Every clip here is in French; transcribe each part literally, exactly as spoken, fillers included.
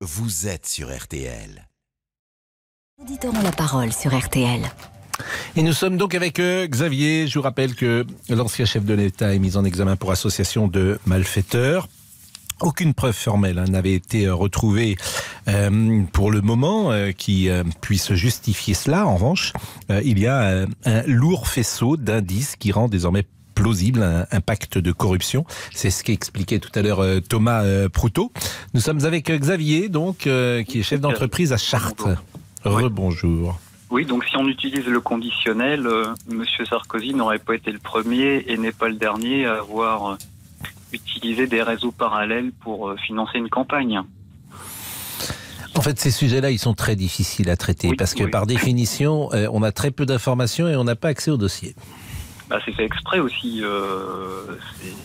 vous êtes sur R T L. Auditeurs ont la parole sur R T L. Et nous sommes donc avec euh, Xavier. Je vous rappelle que l'ancien chef de l'État est mis en examen pour association de malfaiteurs. Aucune preuve formelle hein, n'avait été euh, retrouvée euh, pour le moment euh, qui euh, puisse justifier cela. En revanche, euh, il y a euh, un lourd faisceau d'indices qui rend désormais plausible un, un pacte de corruption. C'est ce qu'expliquait tout à l'heure euh, Thomas euh, Proutot. Nous sommes avec euh, Xavier, donc, euh, qui est chef d'entreprise à Chartres. Rebonjour. Oui, donc si on utilise le conditionnel, euh, M. Sarkozy n'aurait pas été le premier et n'est pas le dernier à avoir euh, utilisé des réseaux parallèles pour euh, financer une campagne. En fait, ces sujets-là, ils sont très difficiles à traiter oui, parce que oui. par définition, euh, on a très peu d'informations et on n'a pas accès au dossier. Bah, c'est fait exprès aussi. Euh, c'est...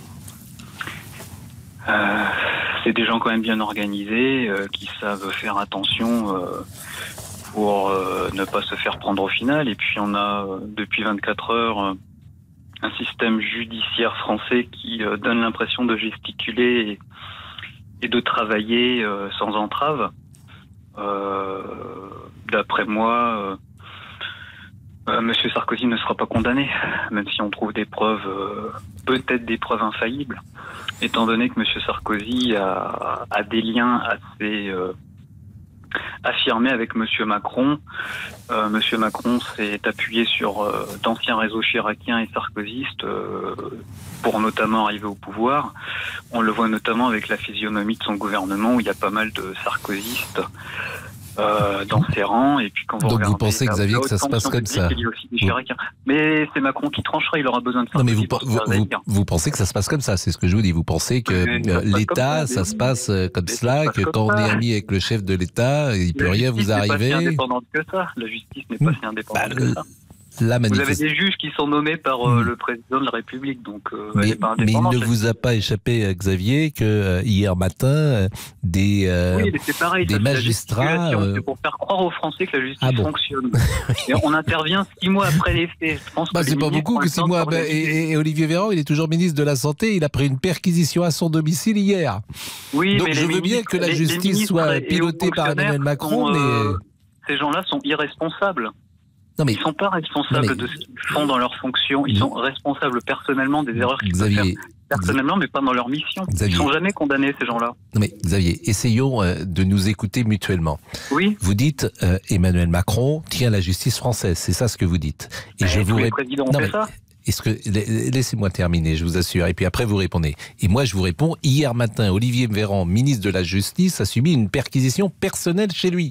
Euh, c'est des gens quand même bien organisés, euh, qui savent faire attention euh, pour euh, ne pas se faire prendre au final. Et puis on a euh, depuis vingt-quatre heures euh, un système judiciaire français qui euh, donne l'impression de gesticuler et, et de travailler euh, sans entrave. Euh, d'après moi, euh, euh, Monsieur Sarkozy ne sera pas condamné, même si on trouve des preuves, euh, peut-être des preuves infaillibles, étant donné que Monsieur Sarkozy a, a des liens assez euh, affirmés avec Monsieur Macron. Euh, Monsieur Macron s'est appuyé sur euh, d'anciens réseaux chiraciens et sarkozystes euh, pour notamment arriver au pouvoir. On le voit notamment avec la physionomie de son gouvernement où il y a pas mal de sarkozystes euh, dans ses rangs. Et puis quand vous Donc vous pensez, Xavier, que ça se passe comme publique, ça il y a aussi des chiraciens. Mais c'est Macron qui tranchera, il aura besoin de Non mais vous, vous, vous, vous pensez que ça se passe comme ça, c'est ce que je vous dis. Vous pensez que euh, l'État, ça, ça se passe comme mais cela, que quand on est ami avec le chef de l'État, il ne peut rien vous arriver. La justice n'est pas si indépendante que ça. La justice n'est pas si indépendante bah, que ça. La vous avez des juges qui sont nommés par euh, mmh. le président de la République, donc euh, mais, elle n'est pas mais il ne indépendante. vous a pas échappé, Xavier, que euh, hier matin, euh, des, euh, oui, c'est pareil, des ça, magistrats... Euh... C'est pour faire croire aux Français que la justice ah bon. fonctionne. Et on intervient six mois après les faits. Je pense bah, que c'est pas beaucoup que six mois. Bah, et, et Olivier Véran, il est toujours ministre de la Santé, il a pris une perquisition à son domicile hier. Oui, donc mais je veux bien que la justice soit pilotée par Emmanuel Macron, sont, mais... Euh, ces gens-là sont irresponsables. Non, mais, ils ne sont pas responsables mais, de ce qu'ils font dans leurs fonctions. Ils sont responsables personnellement des erreurs qu'ils peuvent faire personnellement, mais pas dans leur mission. Xavier, ils ne sont jamais condamnés, ces gens-là. Non mais Xavier, essayons euh, de nous écouter mutuellement. Oui. Vous dites euh, Emmanuel Macron tient la justice française, c'est ça ce que vous dites. Et mais je vous réponds. Non, mais ça est-ce que laissez-moi terminer, je vous assure, et puis après vous répondez. Et moi je vous réponds. Hier matin, Olivier Véran, ministre de la Justice, a subi une perquisition personnelle chez lui.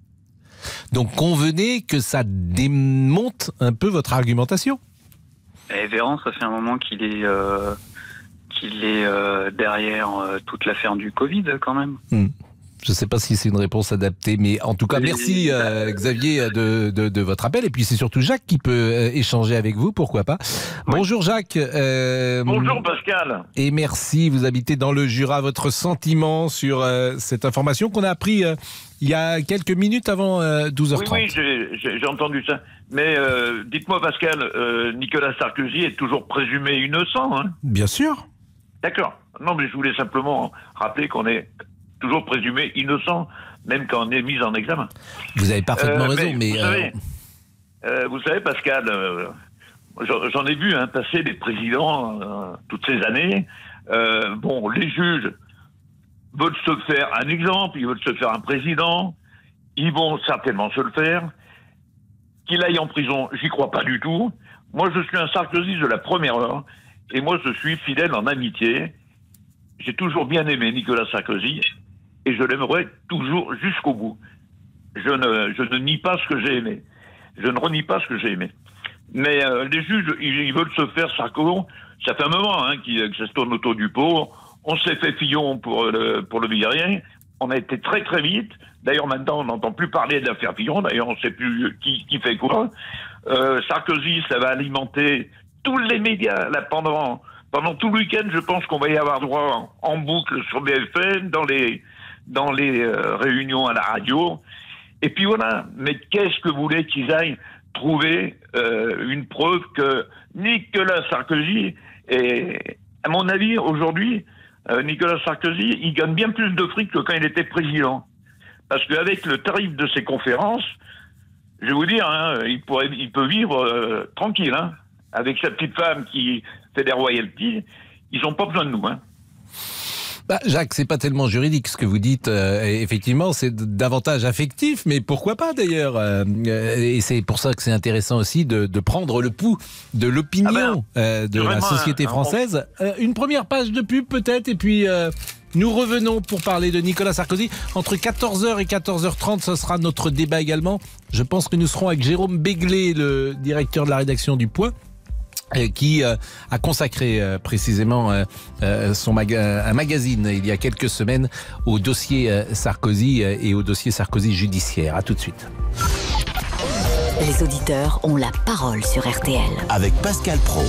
Donc convenez que ça démonte un peu votre argumentation. Et Véran, ça fait un moment qu'il est, euh, qu'il est euh, derrière euh, toute l'affaire du Covid quand même. Hmm. Je ne sais pas si c'est une réponse adaptée, mais en tout cas, merci euh, Xavier de, de, de votre appel. Et puis c'est surtout Jacques qui peut euh, échanger avec vous, pourquoi pas. Oui. Bonjour Jacques. Euh, Bonjour Pascal. Et merci, vous habitez dans le Jura. Votre sentiment sur euh, cette information qu'on a appris euh, il y a quelques minutes avant euh, douze heures trente. Oui, oui, j'ai entendu ça. Mais euh, dites-moi Pascal, euh, Nicolas Sarkozy est toujours présumé innocent, hein? Bien sûr. D'accord. Non, mais je voulais simplement rappeler qu'on est toujours présumé innocent, même quand on est mis en examen. Vous avez parfaitement euh, raison, mais... mais vous, euh... savez, euh, vous savez, Pascal, euh, j'en ai vu hein, passer des présidents euh, toutes ces années. Euh, bon, les juges veulent se faire un exemple, ils veulent se faire un président, ils vont certainement se le faire. Qu'il aille en prison, j'y crois pas du tout. Moi, je suis un Sarkozy de la première heure, et moi, je suis fidèle en amitié. J'ai toujours bien aimé Nicolas Sarkozy, et je l'aimerai toujours jusqu'au bout. Je ne, je ne nie pas ce que j'ai aimé. Je ne renie pas ce que j'ai aimé. Mais euh, les juges, ils, ils veulent se faire Sarko. Ça fait un moment hein, qu'ils, que ça se tourne autour du pot. On s'est fait Fillon pour le, pour le Bulgarien. On a été très très vite. D'ailleurs, maintenant, on n'entend plus parler de l'affaire Fillon. D'ailleurs, on ne sait plus qui, qui fait quoi. Euh, Sarkozy, ça va alimenter tous les médias là, pendant, pendant tout le week-end. Je pense qu'on va y avoir droit en, en boucle sur B F M, dans les... dans les euh, réunions à la radio. Et puis voilà. Mais qu'est-ce que vous voulez qu'ils aillent trouver euh, une preuve que Nicolas Sarkozy est, à mon avis, aujourd'hui, euh, Nicolas Sarkozy, il gagne bien plus de fric que quand il était président. Parce qu'avec le tarif de ces conférences, je vais vous dire, hein, il, pourrait, il peut vivre euh, tranquille. Hein, avec sa petite femme qui fait des royalties, ils n'ont pas besoin de nous. Hein. Bah, Jacques, c'est pas tellement juridique ce que vous dites. Euh, effectivement, c'est davantage affectif, mais pourquoi pas d'ailleurs euh, Et c'est pour ça que c'est intéressant aussi de, de prendre le pouls de l'opinion ah ben, euh, de la société un, française. Un... Euh, une première page de pub peut-être, et puis euh, nous revenons pour parler de Nicolas Sarkozy. Entre quatorze heures et quatorze heures trente, ce sera notre débat également. Je pense que nous serons avec Jérôme Béglé, le directeur de la rédaction du Point, qui euh, a consacré euh, précisément euh, euh, son maga- un magazine il y a quelques semaines au dossier euh, Sarkozy euh, et au dossier Sarkozy judiciaire. À tout de suite. Les auditeurs ont la parole sur R T L. Avec Pascal Praud.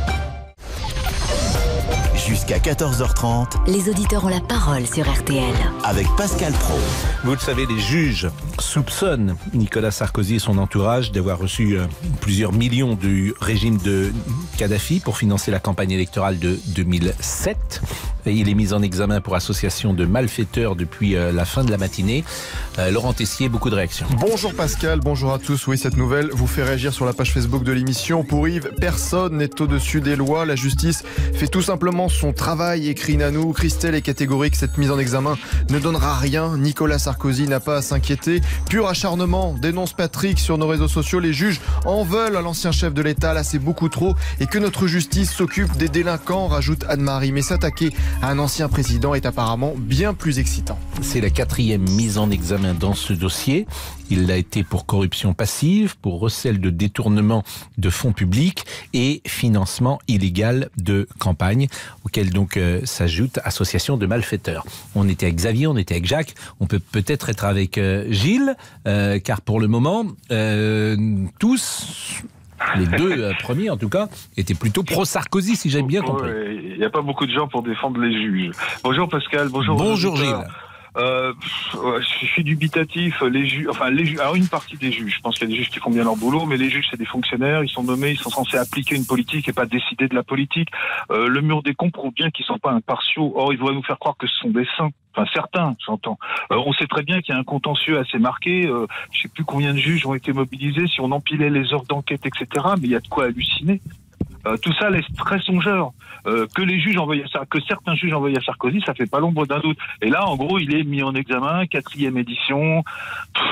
Jusqu'à quatorze heures trente. Les auditeurs ont la parole sur R T L. Avec Pascal Praud. Vous le savez, les juges soupçonnent Nicolas Sarkozy et son entourage d'avoir reçu euh, plusieurs millions du régime de Kadhafi pour financer la campagne électorale de deux mille sept. Et il est mis en examen pour association de malfaiteurs depuis euh, la fin de la matinée. Euh, Laurent Tessier, beaucoup de réactions. Bonjour Pascal, bonjour à tous. Oui, cette nouvelle vous fait réagir sur la page Facebook de l'émission. Pour Yves, personne n'est au-dessus des lois. La justice fait tout simplement son travail, écrit Nanou. Christelle est catégorique, cette mise en examen ne donnera rien. Nicolas Sarkozy n'a pas à s'inquiéter. Pur acharnement, dénonce Patrick sur nos réseaux sociaux. Les juges en veulent à l'ancien chef de l'État, là c'est beaucoup trop. Et que notre justice s'occupe des délinquants, rajoute Anne-Marie. Mais s'attaquer à un ancien président est apparemment bien plus excitant. C'est la quatrième mise en examen dans ce dossier. Il l'a été pour corruption passive, pour recel de détournement de fonds publics et financement illégal de campagne, auquel donc euh, s'ajoute association de malfaiteurs. On était avec Xavier, on était avec Jacques, on peut peut-être être avec euh, Gilles, euh, car pour le moment, euh, tous... Les deux euh, premiers, en tout cas, étaient plutôt pro-Sarkozy, si j'ai bien compris. Il n'y a pas beaucoup de gens pour défendre les juges. Bonjour Pascal, bonjour. Bonjour Gilles. Euh, je suis dubitatif. Les juges, enfin les juges, alors une partie des juges, je pense qu'il y a des juges qui font bien leur boulot, mais les juges c'est des fonctionnaires, ils sont nommés, ils sont censés appliquer une politique et pas décider de la politique. Euh, le mur des cons prouve bien qu'ils sont pas impartiaux. Or ils voudraient nous faire croire que ce sont des saints. Enfin certains, j'entends. Euh, on sait très bien qu'il y a un contentieux assez marqué. Euh, je sais plus combien de juges ont été mobilisés. Si on empilait les heures d'enquête, et cetera. Mais il y a de quoi halluciner. Euh, tout ça laisse très songeur. Euh, que les juges envoyaient ça, que certains juges envoyaient à Sarkozy, ça fait pas l'ombre d'un doute. Et là, en gros, il est mis en examen, quatrième édition. Pff,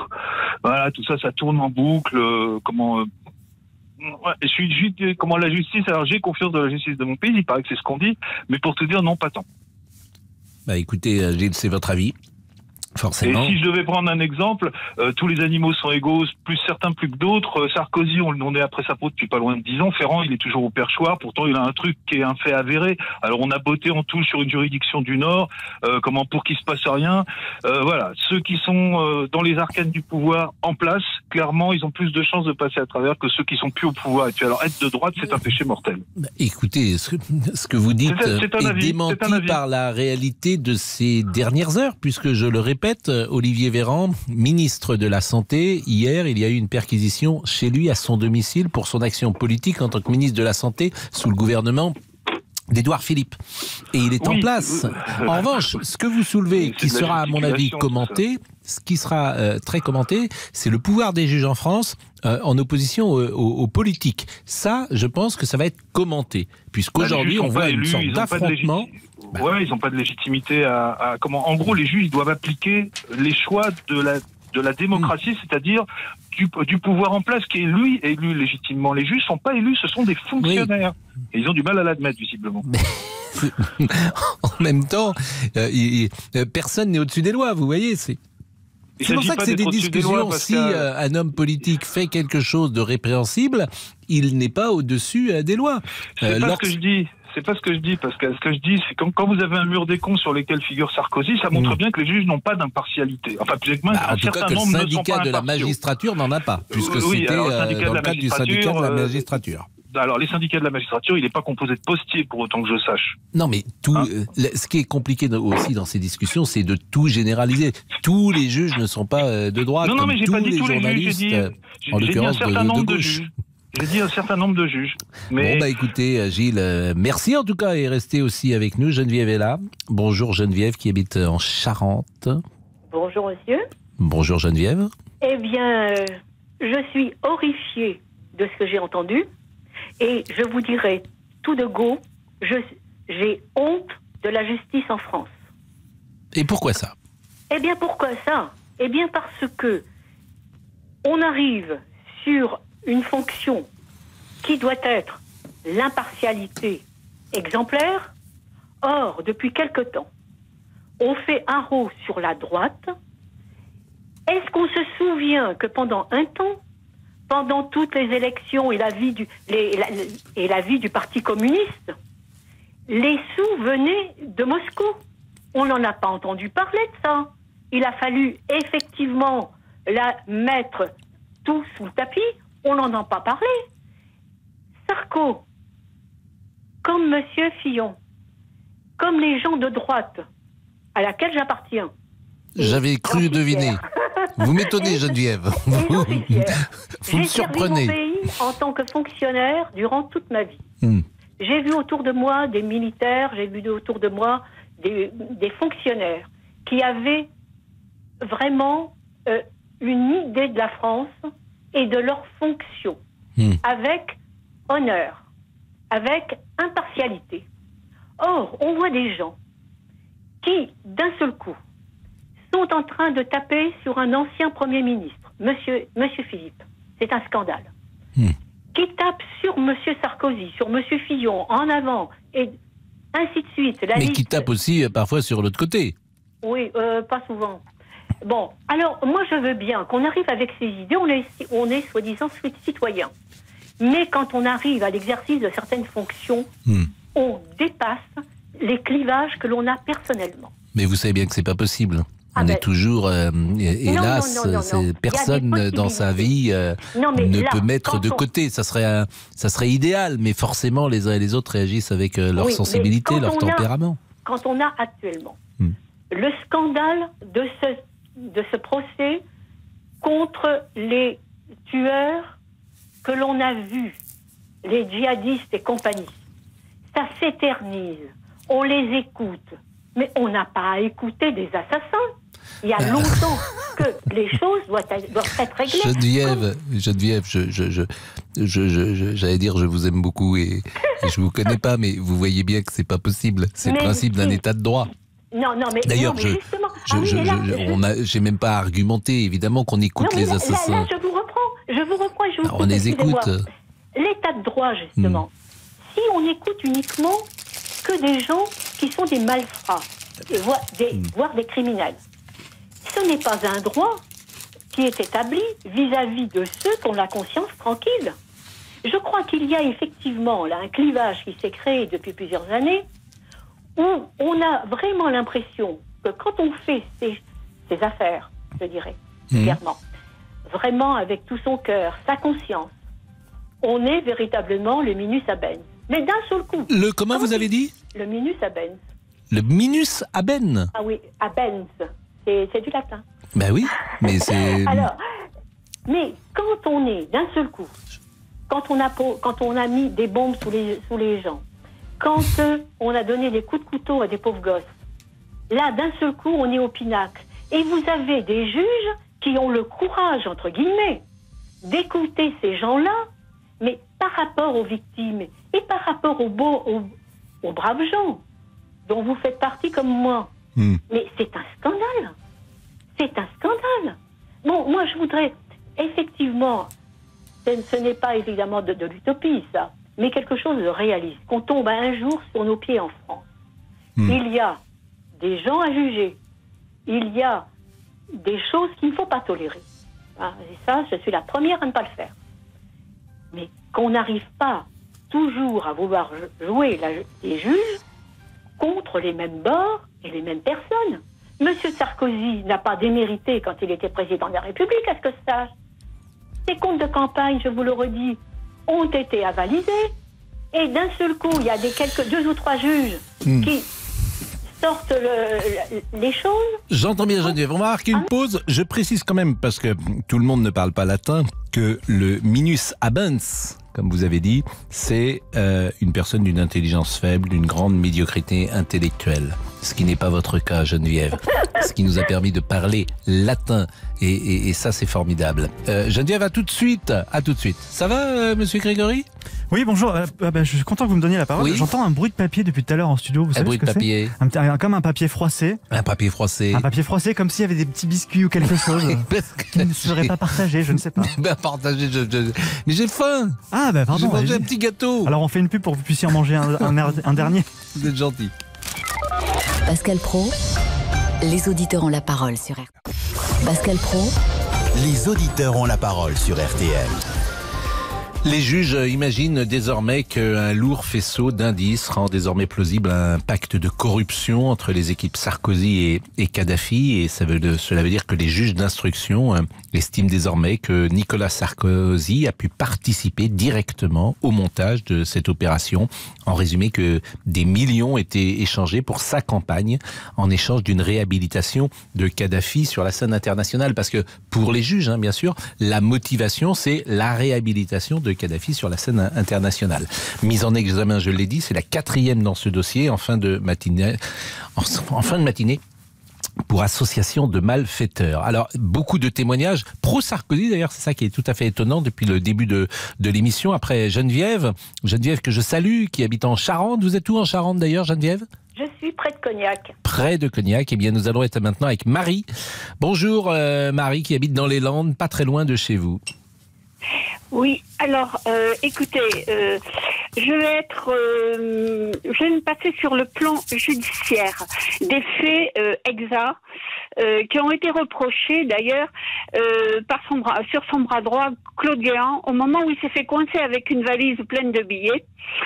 voilà, tout ça, ça tourne en boucle. Euh, comment euh, ouais, je suis, je, comment la justice. Alors, j'ai confiance dans la justice de mon pays. Il paraît que c'est ce qu'on dit, mais pour te dire, non, pas tant. Bah, écoutez, Gilles, c'est votre avis. Forcément. Et si je devais prendre un exemple, euh, tous les animaux sont égaux, plus certains plus que d'autres. Euh, Sarkozy, on, on est après sa peau depuis pas loin de dix ans. Ferrand, il est toujours au perchoir. Pourtant, il a un truc qui est un fait avéré. Alors, on a botté en tout sur une juridiction du Nord. Euh, comment pour qu'il se passe rien. Euh, voilà. Ceux qui sont euh, dans les arcanes du pouvoir en place, clairement, ils ont plus de chances de passer à travers que ceux qui sont plus au pouvoir. Et puis, alors, être de droite, c'est un péché mortel. Bah, écoutez, ce que, ce que vous dites c'est, c'est est avis, démenti est par la réalité de ces dernières heures, puisque je le répète, Olivier Véran, ministre de la Santé, hier, il y a eu une perquisition chez lui à son domicile pour son action politique en tant que ministre de la Santé sous le gouvernement d'Édouard Philippe. Et il est oui, en place. Euh, en revanche, ce que vous soulevez, qui sera à mon avis commenté, ce qui sera euh, très commenté, c'est le pouvoir des juges en France euh, en opposition aux, aux, aux politiques. Ça, je pense que ça va être commenté, puisqu'aujourd'hui, bah, on voit une sorte d'affrontement. Bah. Ouais, ils n'ont pas de légitimité à, à comment. En gros, les juges ils doivent appliquer les choix de la de la démocratie, mmh. c'est-à-dire du, du pouvoir en place qui est lui élu légitimement. Les juges sont pas élus, ce sont des fonctionnaires. Oui. Et ils ont du mal à l'admettre visiblement. Mais... en même temps, euh, il, il, personne n'est au-dessus des lois. Vous voyez, c'est. C'est pour ça que c'est des discussions. Des lois, si euh, un homme politique fait quelque chose de répréhensible, il n'est pas au-dessus euh, des lois. C'est euh, pas lorsqu'... ce que je dis. C'est pas ce que je dis, parce que ce que je dis, c'est quand, quand vous avez un mur des cons sur lesquels figure Sarkozy, ça montre mmh. bien que les juges n'ont pas d'impartialité. Enfin, plus exactement, bah, un certain cas, nombre ne sont pas impartiaux. Le syndicat de la magistrature n'en a pas, puisque euh, oui, c'était alors, euh, dans le cadre du syndicat de la magistrature. Euh, Alors, les syndicats de la magistrature, il n'est pas composé de postiers, pour autant que je sache. Non, mais tout, hein euh, ce qui est compliqué aussi dans ces discussions, c'est de tout généraliser. Tous les juges ne sont pas euh, de droite, non, non, comme mais j'ai tous pas dit les tous journalistes, les juges, j'ai dit, j'ai, en l'occurrence de, de, de gauche. J'ai dit un certain nombre de juges. Mais... Bon, bah écoutez, Gilles, euh, merci en tout cas et restez aussi avec nous. Geneviève est là. Bonjour Geneviève qui habite en Charente. Bonjour monsieur. Bonjour Geneviève. Eh bien, euh, je suis horrifiée de ce que j'ai entendu et je vous dirai tout de go, je, j'ai honte de la justice en France. Et pourquoi ça? Eh bien, pourquoi ça? Eh bien, parce que on arrive sur une fonction qui doit être l'impartialité exemplaire. Or, depuis quelque temps, on fait un rot sur la droite. Est-ce qu'on se souvient que pendant un temps, pendant toutes les élections et la vie du, les, la, et la vie du Parti communiste, les sous venaient de Moscou? On n'en a pas entendu parler de ça. Il a fallu effectivement la mettre tout sous le tapis. On n'en a pas parlé. Sarko, comme Monsieur Fillon, comme les gens de droite à laquelle j'appartiens. J'avais cru deviner. Vous m'étonnez, Geneviève. Vous, vous me surprenez. J'ai servi mon pays en tant que fonctionnaire durant toute ma vie. Hmm. J'ai vu autour de moi des militaires, j'ai vu autour de moi des, des fonctionnaires qui avaient vraiment euh, une idée de la France et de leur fonction, hmm. avec honneur, avec impartialité. Or, on voit des gens qui, d'un seul coup, sont en train de taper sur un ancien Premier ministre, Monsieur, Monsieur Philippe. C'est un scandale. Hmm. Qui tape sur Monsieur Sarkozy, sur Monsieur Fillon, en avant, et ainsi de suite. La Mais liste... qui tape aussi euh, parfois sur l'autre côté. Oui, euh, pas souvent. Bon, alors, moi je veux bien qu'on arrive avec ces idées, on est, on est soi-disant citoyen. Mais quand on arrive à l'exercice de certaines fonctions, hmm. on dépasse les clivages que l'on a personnellement. Mais vous savez bien que c'est pas possible. Ah on ben... est toujours, euh, hélas, non, non, non, non, non. personne dans sa vie euh, non, ne là, peut mettre de on... côté. Ça serait, un, ça serait idéal, mais forcément, les uns et les autres réagissent avec euh, leur oui, sensibilité, leur tempérament. A, quand on a actuellement hmm. le scandale de ce, de ce procès contre les tueurs que l'on a vus, les djihadistes et compagnie, ça s'éternise, on les écoute, mais on n'a pas à écouter des assassins. Il y a longtemps que les choses doivent être, doivent être réglées. Geneviève, Geneviève, je, je, je, je, je, je, j'allais dire je vous aime beaucoup et, et je vous connais pas, mais vous voyez bien que c'est pas possible. C'est mais le principe d'un état de droit. Non, non, mais d'ailleurs, non, je, mais justement, je, ah oui, je, là, je, je... on a, j'ai même pas argumenté. Évidemment qu'on écoute non, les là, assassins. Là, là, je vous reprends, je vous reprends, et je vous Alors, on les écoute. L'état de droit, justement. Hmm. Si on écoute uniquement que des gens qui sont des malfrats, voire des, hmm. voire des criminels, ce n'est pas un droit qui est établi vis-à-vis de ceux qui ont la conscience tranquille. Je crois qu'il y a effectivement là un clivage qui s'est créé depuis plusieurs années où on a vraiment l'impression que quand on fait ces, ces affaires, je dirais, mmh. clairement, vraiment avec tout son cœur, sa conscience, on est véritablement le minus abens. Mais d'un seul coup... Le comment vous avez dit? Le minus abens. Le minus abens? Ah oui, abens. C'est, c'est du latin. Ben oui, mais c'est... Alors, mais quand on est d'un seul coup, quand on a, quand on a mis des bombes sous les, sous les gens, quand euh, on a donné des coups de couteau à des pauvres gosses, là, d'un seul coup, on est au pinacle. Et vous avez des juges qui ont le courage, entre guillemets, d'écouter ces gens-là, mais par rapport aux victimes et par rapport aux, beaux, aux, aux braves gens dont vous faites partie comme moi. Mmh. Mais c'est un scandale. C'est un scandale. Bon, moi, je voudrais, effectivement, ce n'est pas évidemment de, de l'utopie, ça, mais quelque chose de réaliste, qu'on tombe un jour sur nos pieds en France. Mmh. Il y a des gens à juger. Il y a des choses qu'il ne faut pas tolérer. Ah, et ça, je suis la première à ne pas le faire. Mais qu'on n'arrive pas toujours à vouloir jouer la, les juges contre les mêmes bords et les mêmes personnes. Monsieur Sarkozy n'a pas démérité quand il était président de la République, à ce que ça sache. Ses comptes de campagne, je vous le redis, ont été avalisés. Et d'un seul coup, il y a des quelques deux ou trois juges mmh. qui sortent le, le, les choses. J'entends bien, Geneviève. On va marquer une pause. Je précise quand même, parce que tout le monde ne parle pas latin, que le minus abens, comme vous avez dit, c'est euh, une personne d'une intelligence faible, d'une grande médiocrité intellectuelle. Ce qui n'est pas votre cas, Geneviève. Ce qui nous a permis de parler latin. Et, et, et ça, c'est formidable. Euh, Geneviève, à tout de suite. À tout de suite. Ça va, euh, monsieur Grégory ? Oui, bonjour. Euh, bah, je suis content que vous me donniez la parole. Oui. J'entends un bruit de papier depuis tout à l'heure en studio. Vous un savez bruit ce que de papier. C'est un, Comme un papier froissé. Un papier froissé. Un papier froissé, comme s'il y avait des petits biscuits ou quelque chose qui ne serait pas partagé, je ne sais pas. Ben, partagé, je, je... Mais j'ai faim. Ah, bah pardon. J'ai mangé un petit gâteau. Alors on fait une pub pour que vous puissiez en manger un, un, un dernier. Vous êtes gentil. Pascal Praud, les auditeurs ont la parole sur R T L. Pascal Praud, les auditeurs ont la parole sur R T L. Les juges imaginent désormais qu'un lourd faisceau d'indices rend désormais plausible un pacte de corruption entre les équipes Sarkozy et, et Kadhafi. Et ça veut, cela veut dire que les juges d'instruction euh, estiment désormais que Nicolas Sarkozy a pu participer directement au montage de cette opération. En résumé, que des millions étaient échangés pour sa campagne en échange d'une réhabilitation de Kadhafi sur la scène internationale. Parce que pour les juges, hein, bien sûr, la motivation, c'est la réhabilitation de de Kadhafi sur la scène internationale. Mise en examen, je l'ai dit, c'est la quatrième dans ce dossier en fin de matinée, en, en fin de matinée pour association de malfaiteurs. Alors, beaucoup de témoignages pro-Sarkozy, d'ailleurs, c'est ça qui est tout à fait étonnant depuis le début de, de l'émission. Après Geneviève, Geneviève que je salue, qui habite en Charente. Vous êtes où en Charente d'ailleurs, Geneviève ? Je suis près de Cognac. Près de Cognac. Eh bien, nous allons être maintenant avec Marie. Bonjour euh, Marie, qui habite dans les Landes, pas très loin de chez vous. Oui, alors, euh, écoutez, euh, je vais être, euh, je vais me passer sur le plan judiciaire des faits euh, exacts euh, qui ont été reprochés d'ailleurs euh, par son bras, sur son bras droit, Claude Guéant, au moment où il s'est fait coincer avec une valise pleine de billets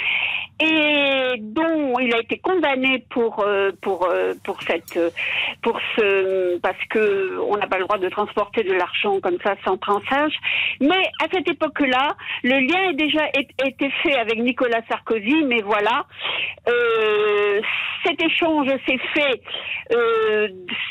et dont il a été condamné pour euh, pour euh, pour cette pour ce parce que on n'a pas le droit de transporter de l'argent comme ça sans trançage. Mais à cette époque-là, le lien a déjà été fait avec Nicolas Sarkozy. Mais voilà, euh, cet échange s'est fait euh,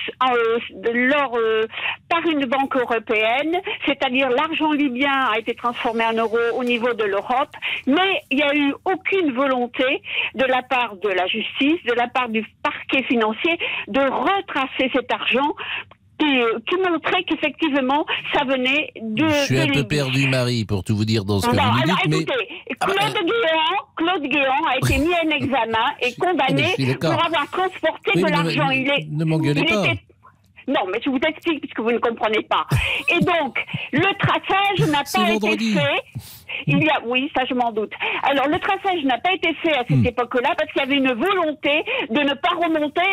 euh, lors euh, par une banque européenne, c'est-à-dire l'argent libyen a été transformé en euros au niveau de l'Europe, mais il n'y a eu aucune volonté de la part de la justice, de la part du parquet financier, de retracer cet argent qui, qui montrait qu'effectivement ça venait de... Je suis de un peu Libye. perdu, Marie, pour tout vous dire dans ce que Non, vous nous alors, dites, écoutez, mais... Claude Ah, bah, Guéant, Claude Guéant a été mis en examen et condamné je suis d'accord. pour avoir transporté Oui, de mais ne- l'argent. Il est, ne m'engueulez il pas. était- Non, mais je vous explique puisque vous ne comprenez pas. Et donc, le traçage n'a C'est pas été vendredi. fait. Il y a, oui, ça je m'en doute. Alors, le traçage n'a pas été fait à cette Hmm. époque-là parce qu'il y avait une volonté de ne pas remonter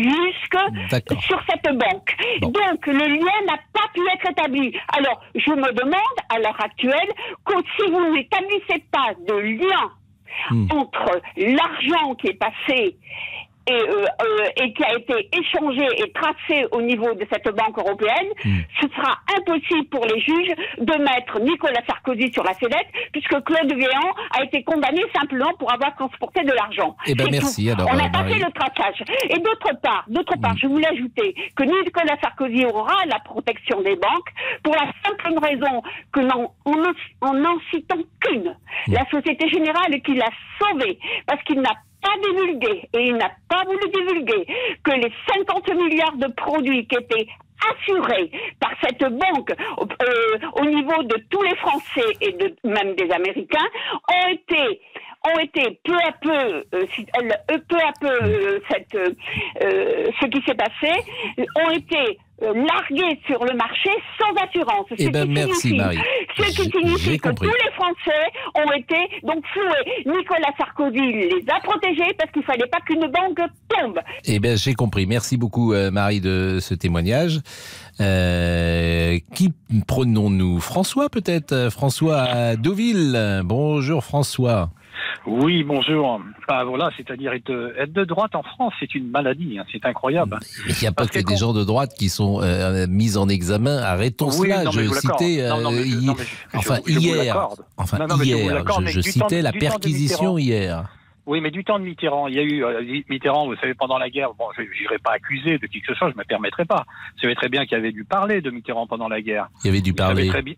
jusque D'accord. sur cette banque. Bon. Donc, le lien n'a pas pu être établi. Alors, je me demande, à l'heure actuelle, que si vous n'établissez pas de lien Hmm. entre l'argent qui est passé et, euh, euh, et qui a été échangé et tracé au niveau de cette banque européenne, Mm. ce sera impossible pour les juges de mettre Nicolas Sarkozy sur la sellette, puisque Claude Guéant a été condamné simplement pour avoir transporté de l'argent. Eh ben, C'est merci, tout. alors, On euh, a pas Marie. fait le traçage. Et d'autre part, d'autre part, Mm. je voulais ajouter que Nicolas Sarkozy aura la protection des banques pour la simple raison que non, en en n'en citant qu'une, Mm. la Société Générale qui l'a sauvé, parce qu'il n'a pas divulgué, et il n'a pas voulu divulguer, que les cinquante milliards de produits qui étaient assurés par cette banque euh, au niveau de tous les Français et de, même des Américains ont été ont été peu à peu euh, si- euh, peu à peu euh, cette, euh, ce qui s'est passé ont été euh, largués sur le marché sans assurance. Eh Ce ben, qui merci, signifie- Marie. Ce qui J'ai- signifie j'ai que compris. tous les Français ont été donc floués. Nicolas Sarkozy les a protégés parce qu'il fallait pas qu'une banque tombe. Eh bien, j'ai compris. Merci beaucoup, euh, Marie, de ce témoignage. Euh, qui prenons-nous ? François, peut-être ? François à Deauville. Bonjour, François. Oui, bonjour. Enfin, voilà, c'est-à-dire être, être de droite en France, c'est une maladie, hein, c'est incroyable. Il n'y a pas Parce que, que des quand- gens de droite qui sont euh, mis en examen. Arrêtons Oui, cela. non, mais Je je vous l'accorde. citais Non, non, mais je- euh, non, mais je- enfin je- je vous hier. l'accorde. Enfin Non, non, mais je vous hier. l'accorde, Je, mais je du temps- citais la du temps de perquisition Mitterrand. hier. Oui, mais du temps de Mitterrand, il y a eu euh, Mitterrand, vous savez, pendant la guerre, bon, je n'irai pas accuser de qui que ce soit, je ne me permettrai pas. Vous savez très bien qu'il y avait du parler de Mitterrand pendant la guerre. Il y avait du Vous savez parler. très bien.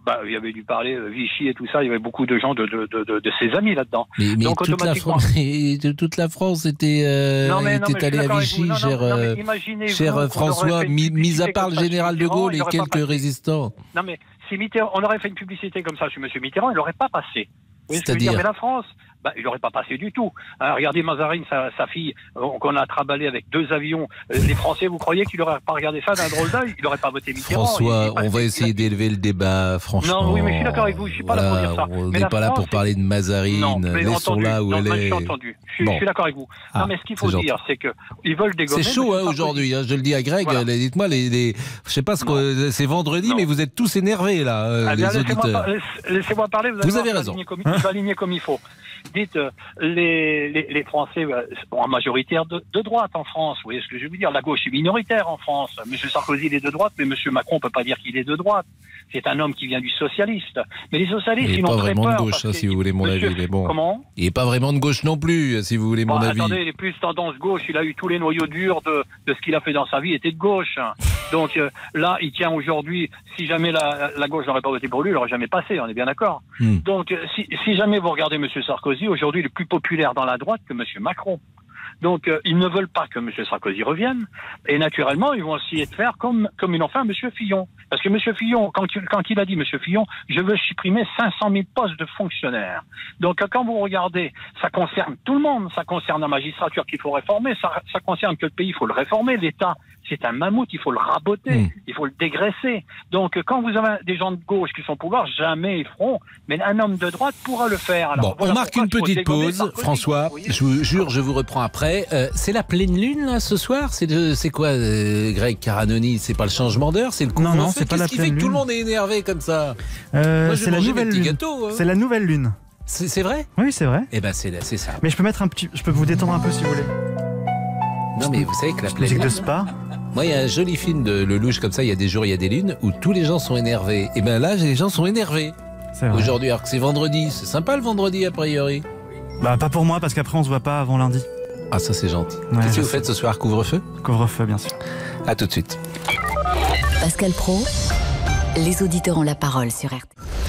bah, il y avait dû parler euh, Vichy et tout ça. Il y avait beaucoup de gens de, de, de, de, de ses amis là-dedans. Mais, mais Donc, toute, la automatiquement... France, toute la France était, euh, non, mais, non, était allée à Vichy, non, cher, non, non, euh, cher vous, François, mis, mis à part le général de Gaulle et quelques résistants. Non, mais si Mitterrand, on aurait fait une publicité comme ça sur M. Mitterrand, il n'aurait pas passé. Vous voyez ce que je veux dire ? Mais la France, bah, il n'aurait pas passé du tout. Hein, regardez Mazarine, sa, sa fille, euh, qu'on a traballé avec deux avions. Euh, les Français, vous croyez qu'il n'aurait pas regardé ça d'un drôle d'œil ? Il n'aurait pas voté Mitterrand. François, il, il, on va essayer il, d'élever le débat, franchement. Non, oui, mais je suis d'accord avec vous. Je ne suis pas voilà, là pour dire ça. On n'est mais pas là pour parler de Mazarine. Laissons-la où non, elle moi, est. Je suis entendu. Je suis, bon. je suis d'accord avec vous. Ah, non, mais ce qu'il faut c'est dire, c'est qu'ils veulent dégommer. C'est chaud hein, aujourd'hui. Hein, je le dis à Greg. Voilà. Dites-moi, les, les, je sais pas ce que c'est vendredi, non. mais vous êtes tous énervés là, euh, ah, bien, les laissez-moi auditeurs. Par, laissez-moi parler. Vous, vous avez raison. Comme, je vais aligner comme il faut. Dites, euh, les, les, les Français euh, sont en majoritaire de, de droite en France. Vous voyez ce que je veux dire ? La gauche est minoritaire en France. Monsieur Sarkozy, il est de droite, mais Monsieur Macron, on ne peut pas dire qu'il est de droite. C'est un homme qui vient du socialiste. Mais les socialistes, il ils n'ont très peur. Il n'est pas vraiment de gauche, hein, si vous voulez mon monsieur, avis. Mais bon. Comment ? Il n'est pas vraiment de gauche non plus, si vous voulez mon bon, avis. Attendez, il est plus tendance gauche. Il a eu tous les noyaux durs de, de ce qu'il a fait dans sa vie, était de gauche. Donc euh, là, il tient aujourd'hui, si jamais la, la gauche n'aurait pas voté pour lui, il n'aurait jamais passé, on est bien d'accord. Hmm. Donc si, si jamais vous regardez M. Sarkozy, aujourd'hui, il est plus populaire dans la droite que M. Macron. Donc, euh, ils ne veulent pas que M. Sarkozy revienne. Et naturellement, ils vont essayer de faire comme, comme ils l'ont fait à M. Fillon. Parce que M. Fillon, quand, quand il a dit, M. Fillon, je veux supprimer cinq cent mille postes de fonctionnaires. Donc, quand vous regardez, ça concerne tout le monde. Ça concerne la magistrature qu'il faut réformer. Ça, ça concerne que le pays, il faut le réformer. L'État, c'est un mammouth, il faut le raboter. Mmh. Il faut le dégraisser. Donc, quand vous avez des gens de gauche qui sont au pouvoir, jamais ils feront. Mais un homme de droite pourra le faire. Alors, bon, voilà on marque une petite pause. François, je vous jure, je vous reprends après. Euh, c'est la pleine lune là ce soir. C'est, c'est quoi, euh, Greg Caranoni ? C'est pas le changement d'heure, c'est le couvre-feu. Non, non, c'est pas la pleine lune. Qu'est-ce qui fait que tout le monde est énervé comme ça ? euh, Moi, je c'est la nouvelle lune. Gâteaux, hein. C'est la nouvelle lune. C'est, c'est vrai ? Oui, c'est vrai. Eh ben, c'est, c'est ça. Mais je peux mettre un petit, je peux vous détendre un peu si vous voulez. Non, mais vous savez que la pleine musique lune. de spa. Moi, il y a un joli film de Lelouch comme ça. Il y a des jours, il y a des lunes où tous les gens sont énervés. Et ben là, les gens sont énervés. C'est vrai. Aujourd'hui, alors que c'est vendredi. C'est sympa le vendredi a priori. Bah pas pour moi parce qu'après on se voit pas avant lundi. Ah ça c'est gentil. Ouais, Qu'est-ce que vous faites ce soir ? Couvre-feu ? Couvre-feu bien sûr. À tout de suite. Pascal Praud, les auditeurs ont la parole sur R T